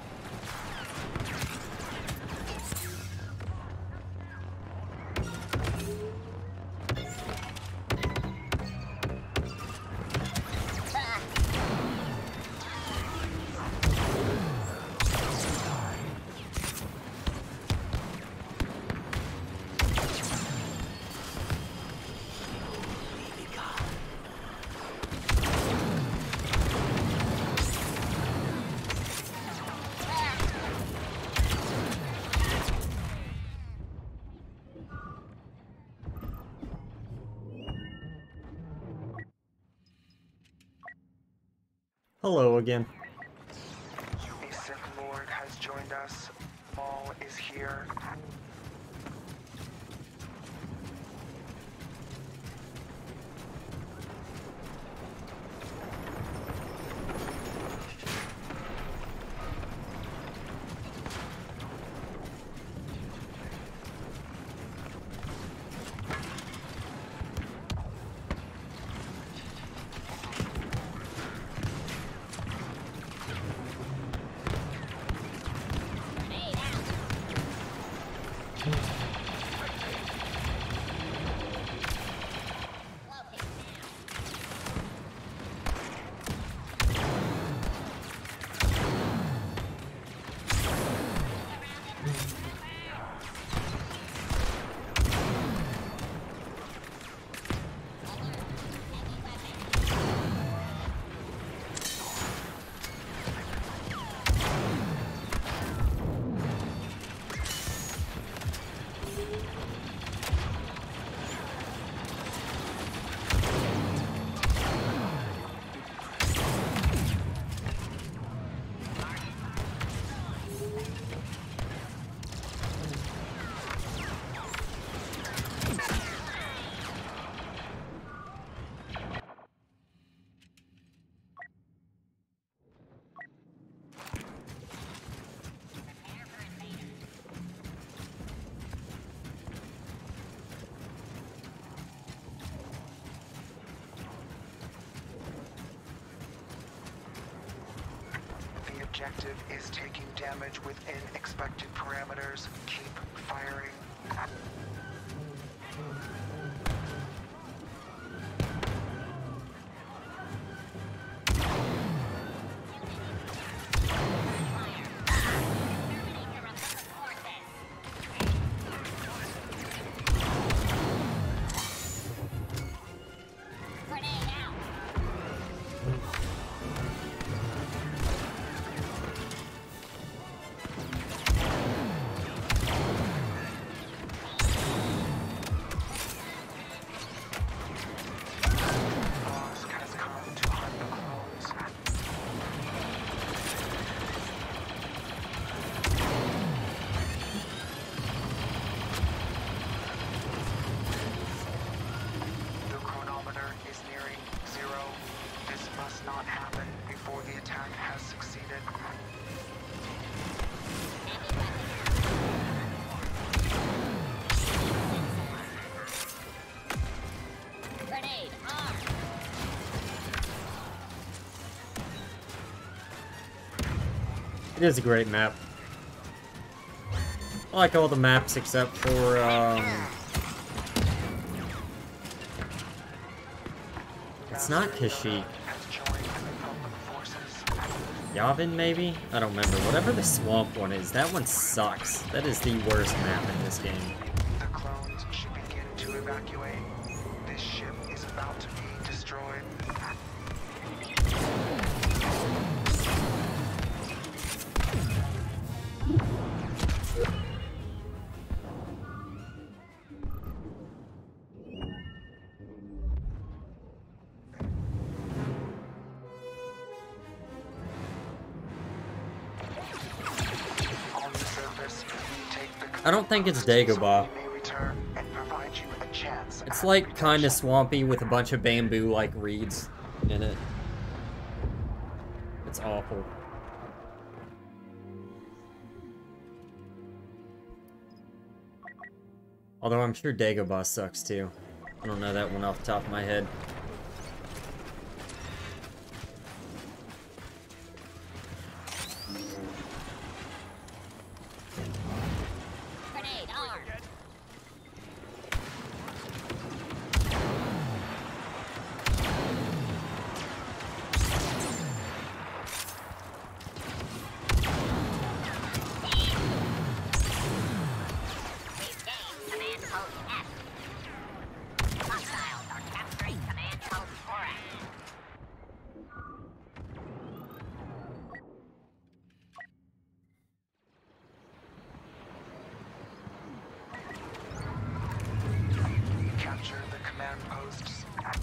Hello again. A Sith Lord has joined us. Maul is here. Objective is taking damage within expected parameters. Keep firing. It is a great map. I like all the maps except for, it's not Kashyyyk. Yavin, maybe? I don't remember. Whatever the swamp one is, that one sucks. That is the worst map in this game. The clones should begin to evacuate. This ship is about to be destroyed. On the surface, take the I don't think it's Dagobah. may return and provide you a chance. It's like kinda swampy with a bunch of bamboo-like reeds in it. It's awful. Although I'm sure Dagobah sucks too. I don't know that one off the top of my head. Grenade armed. We've gained command post F. Hostiles are capturing command post 4F. Capture the command posts.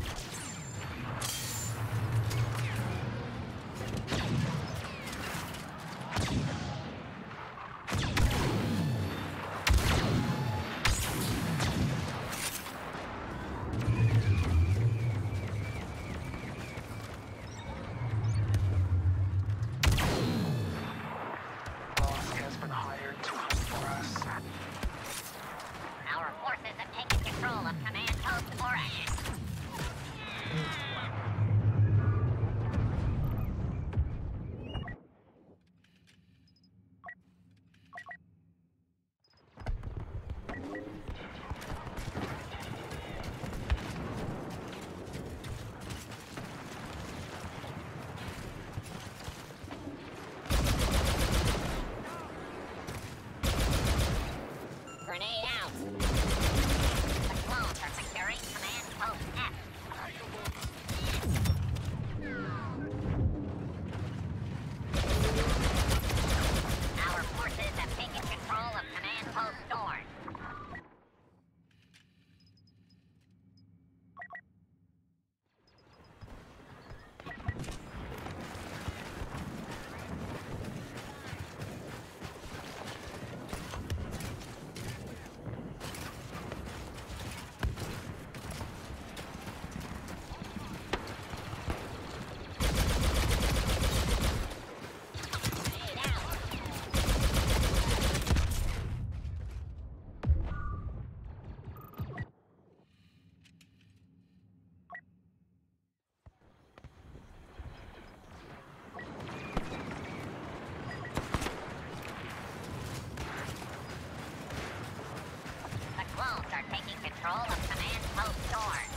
Boss has been hired to hunt for us. Our forces have taken control of command post 4F. Grenade out. The clones are securing command post F. Our forces have taken control of command post Dorn. Grenade out. The clones are taking control of command post Dorn.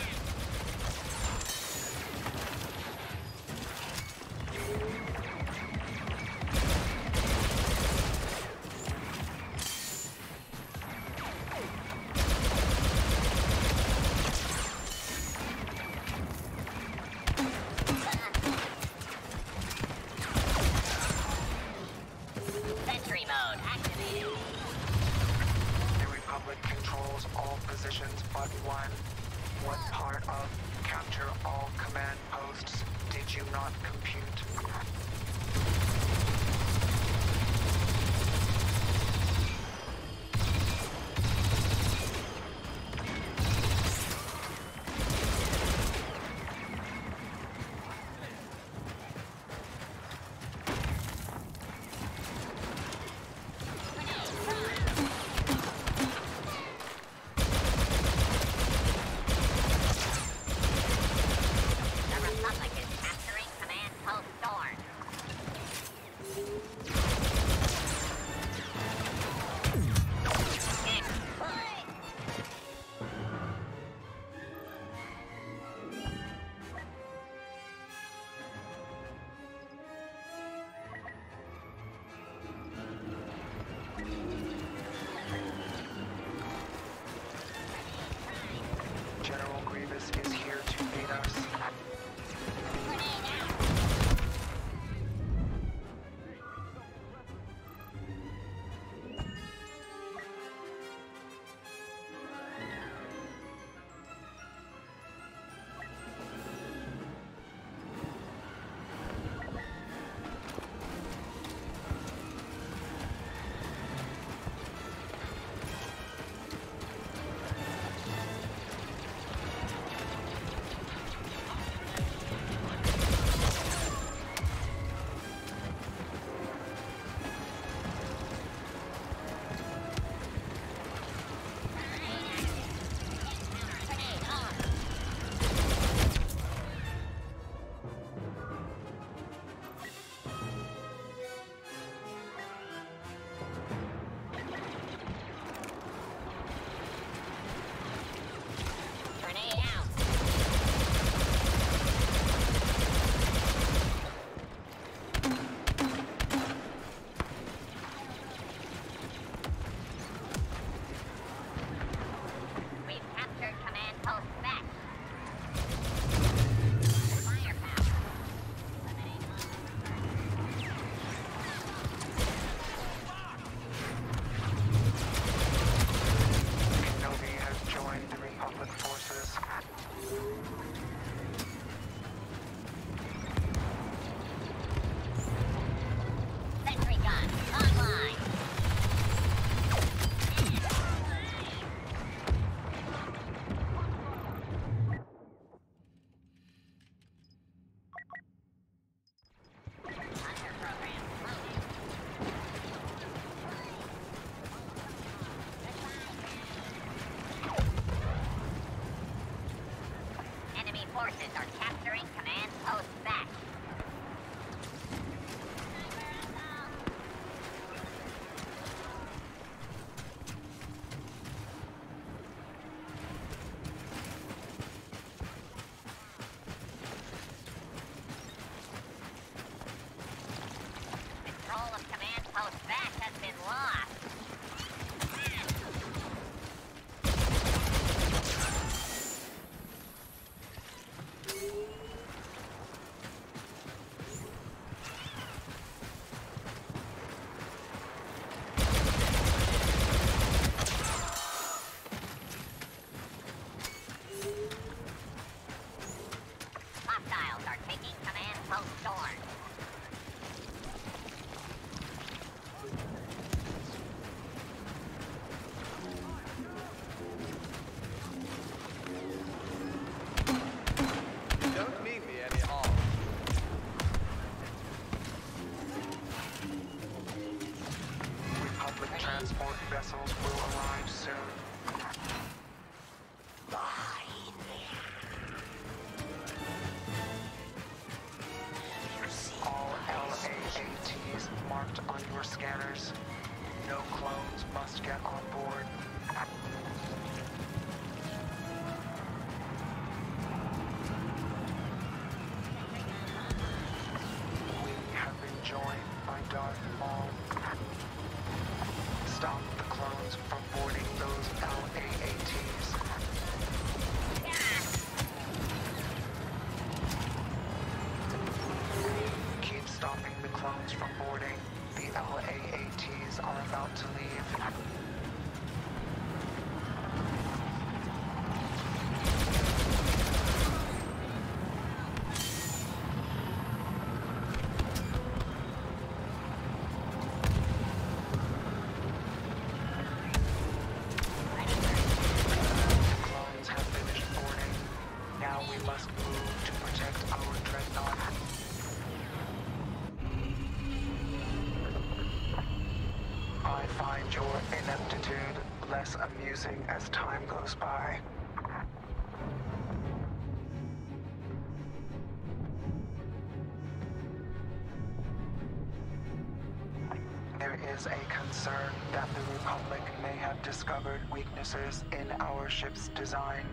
Sentry mode activated. The Republic controls all positions but one. What part of capture all command posts did you not compute? The Republic is capturing command post Dorn. surface is here to meet us. Forces are capturing command post back. Control of command post back has been lost. Hostiles are taking command post Dorn. Don't mean me any harm. Republic transport vessels will arrive soon. All LAATs marked on your scanners. No clones must get on board. We have been joined by Darth Maul. Stop the clones from boarding those LAATs. Keep stopping the clones from boarding. The LAATs are about to leave. The clones have finished boarding. Now we must move to protect our dreadnought. I find your ineptitude less amusing as time goes by. There is a concern that the Republic may have discovered weaknesses in our ship's design.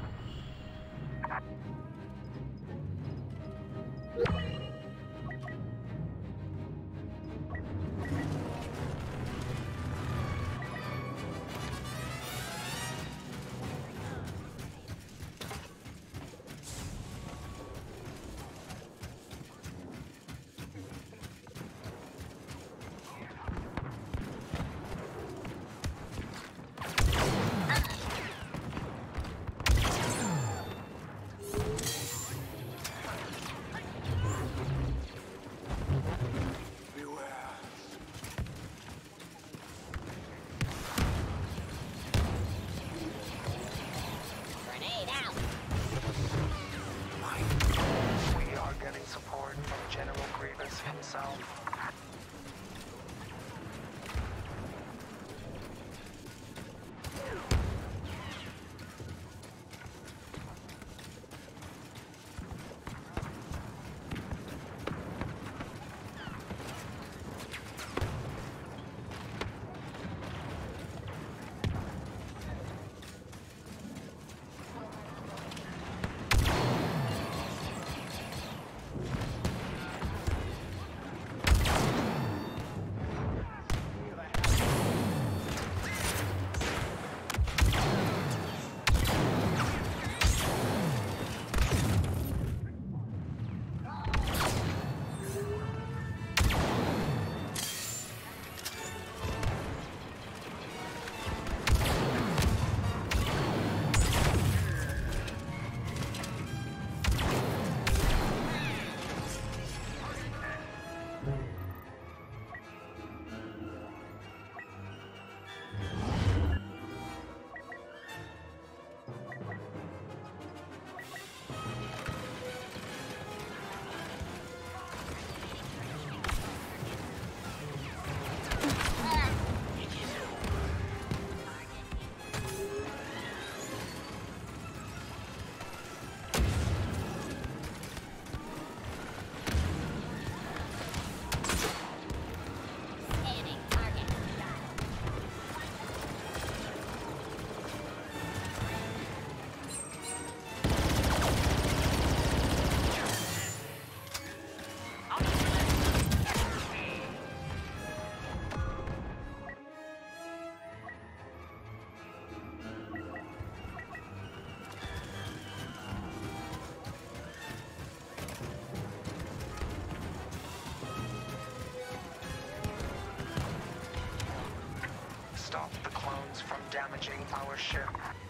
stop the clones from damaging our ship.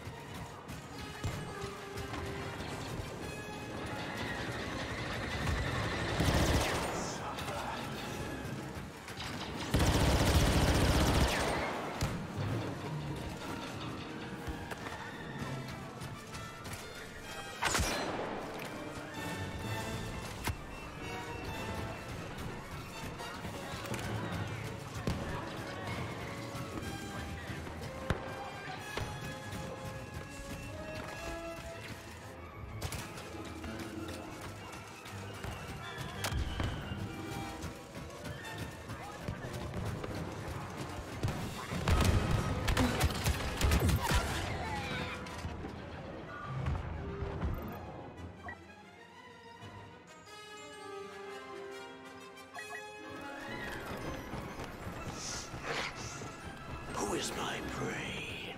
Who is my prey?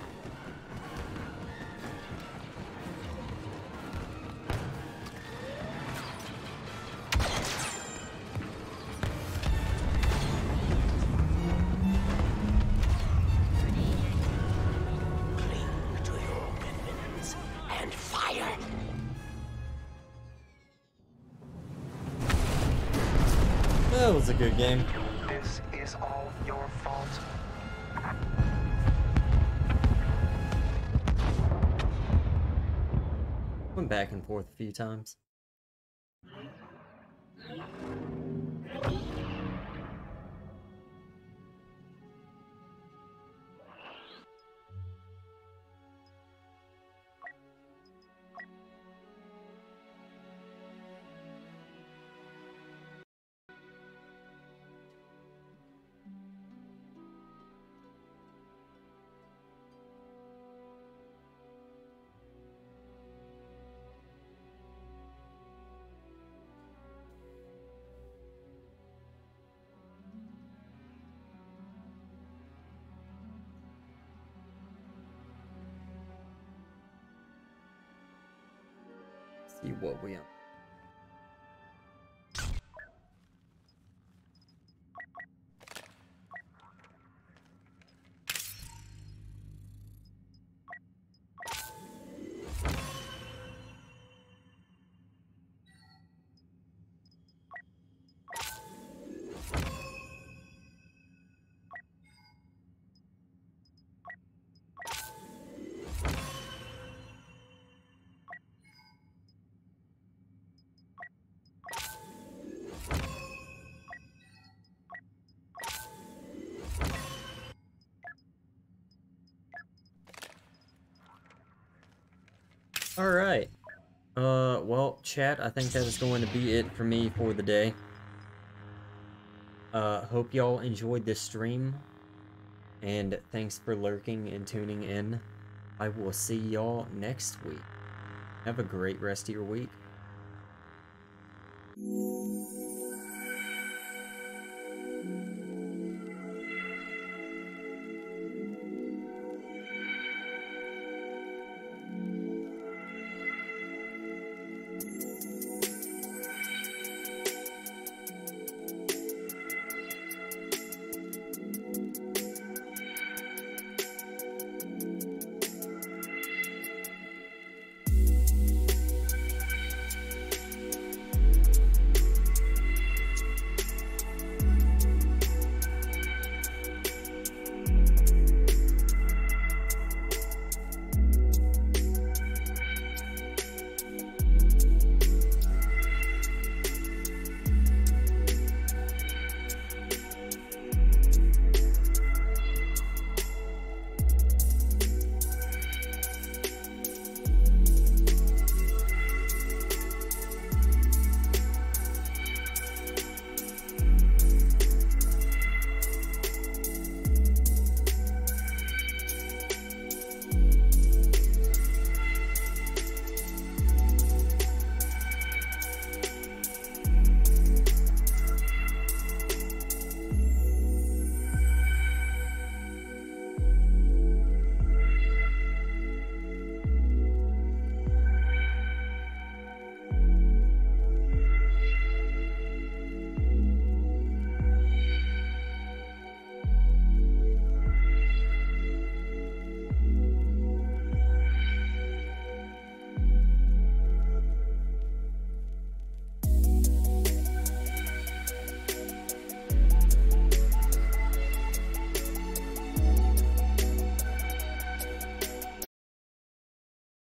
Cling to your weapons and fire. That was a good game. This is all your fault. Went back and forth a few times. See what we are. Alright. Well, chat, I think that is going to be it for me for the day. Hope y'all enjoyed this stream. And thanks for lurking and tuning in. I will see y'all next week. Have a great rest of your week.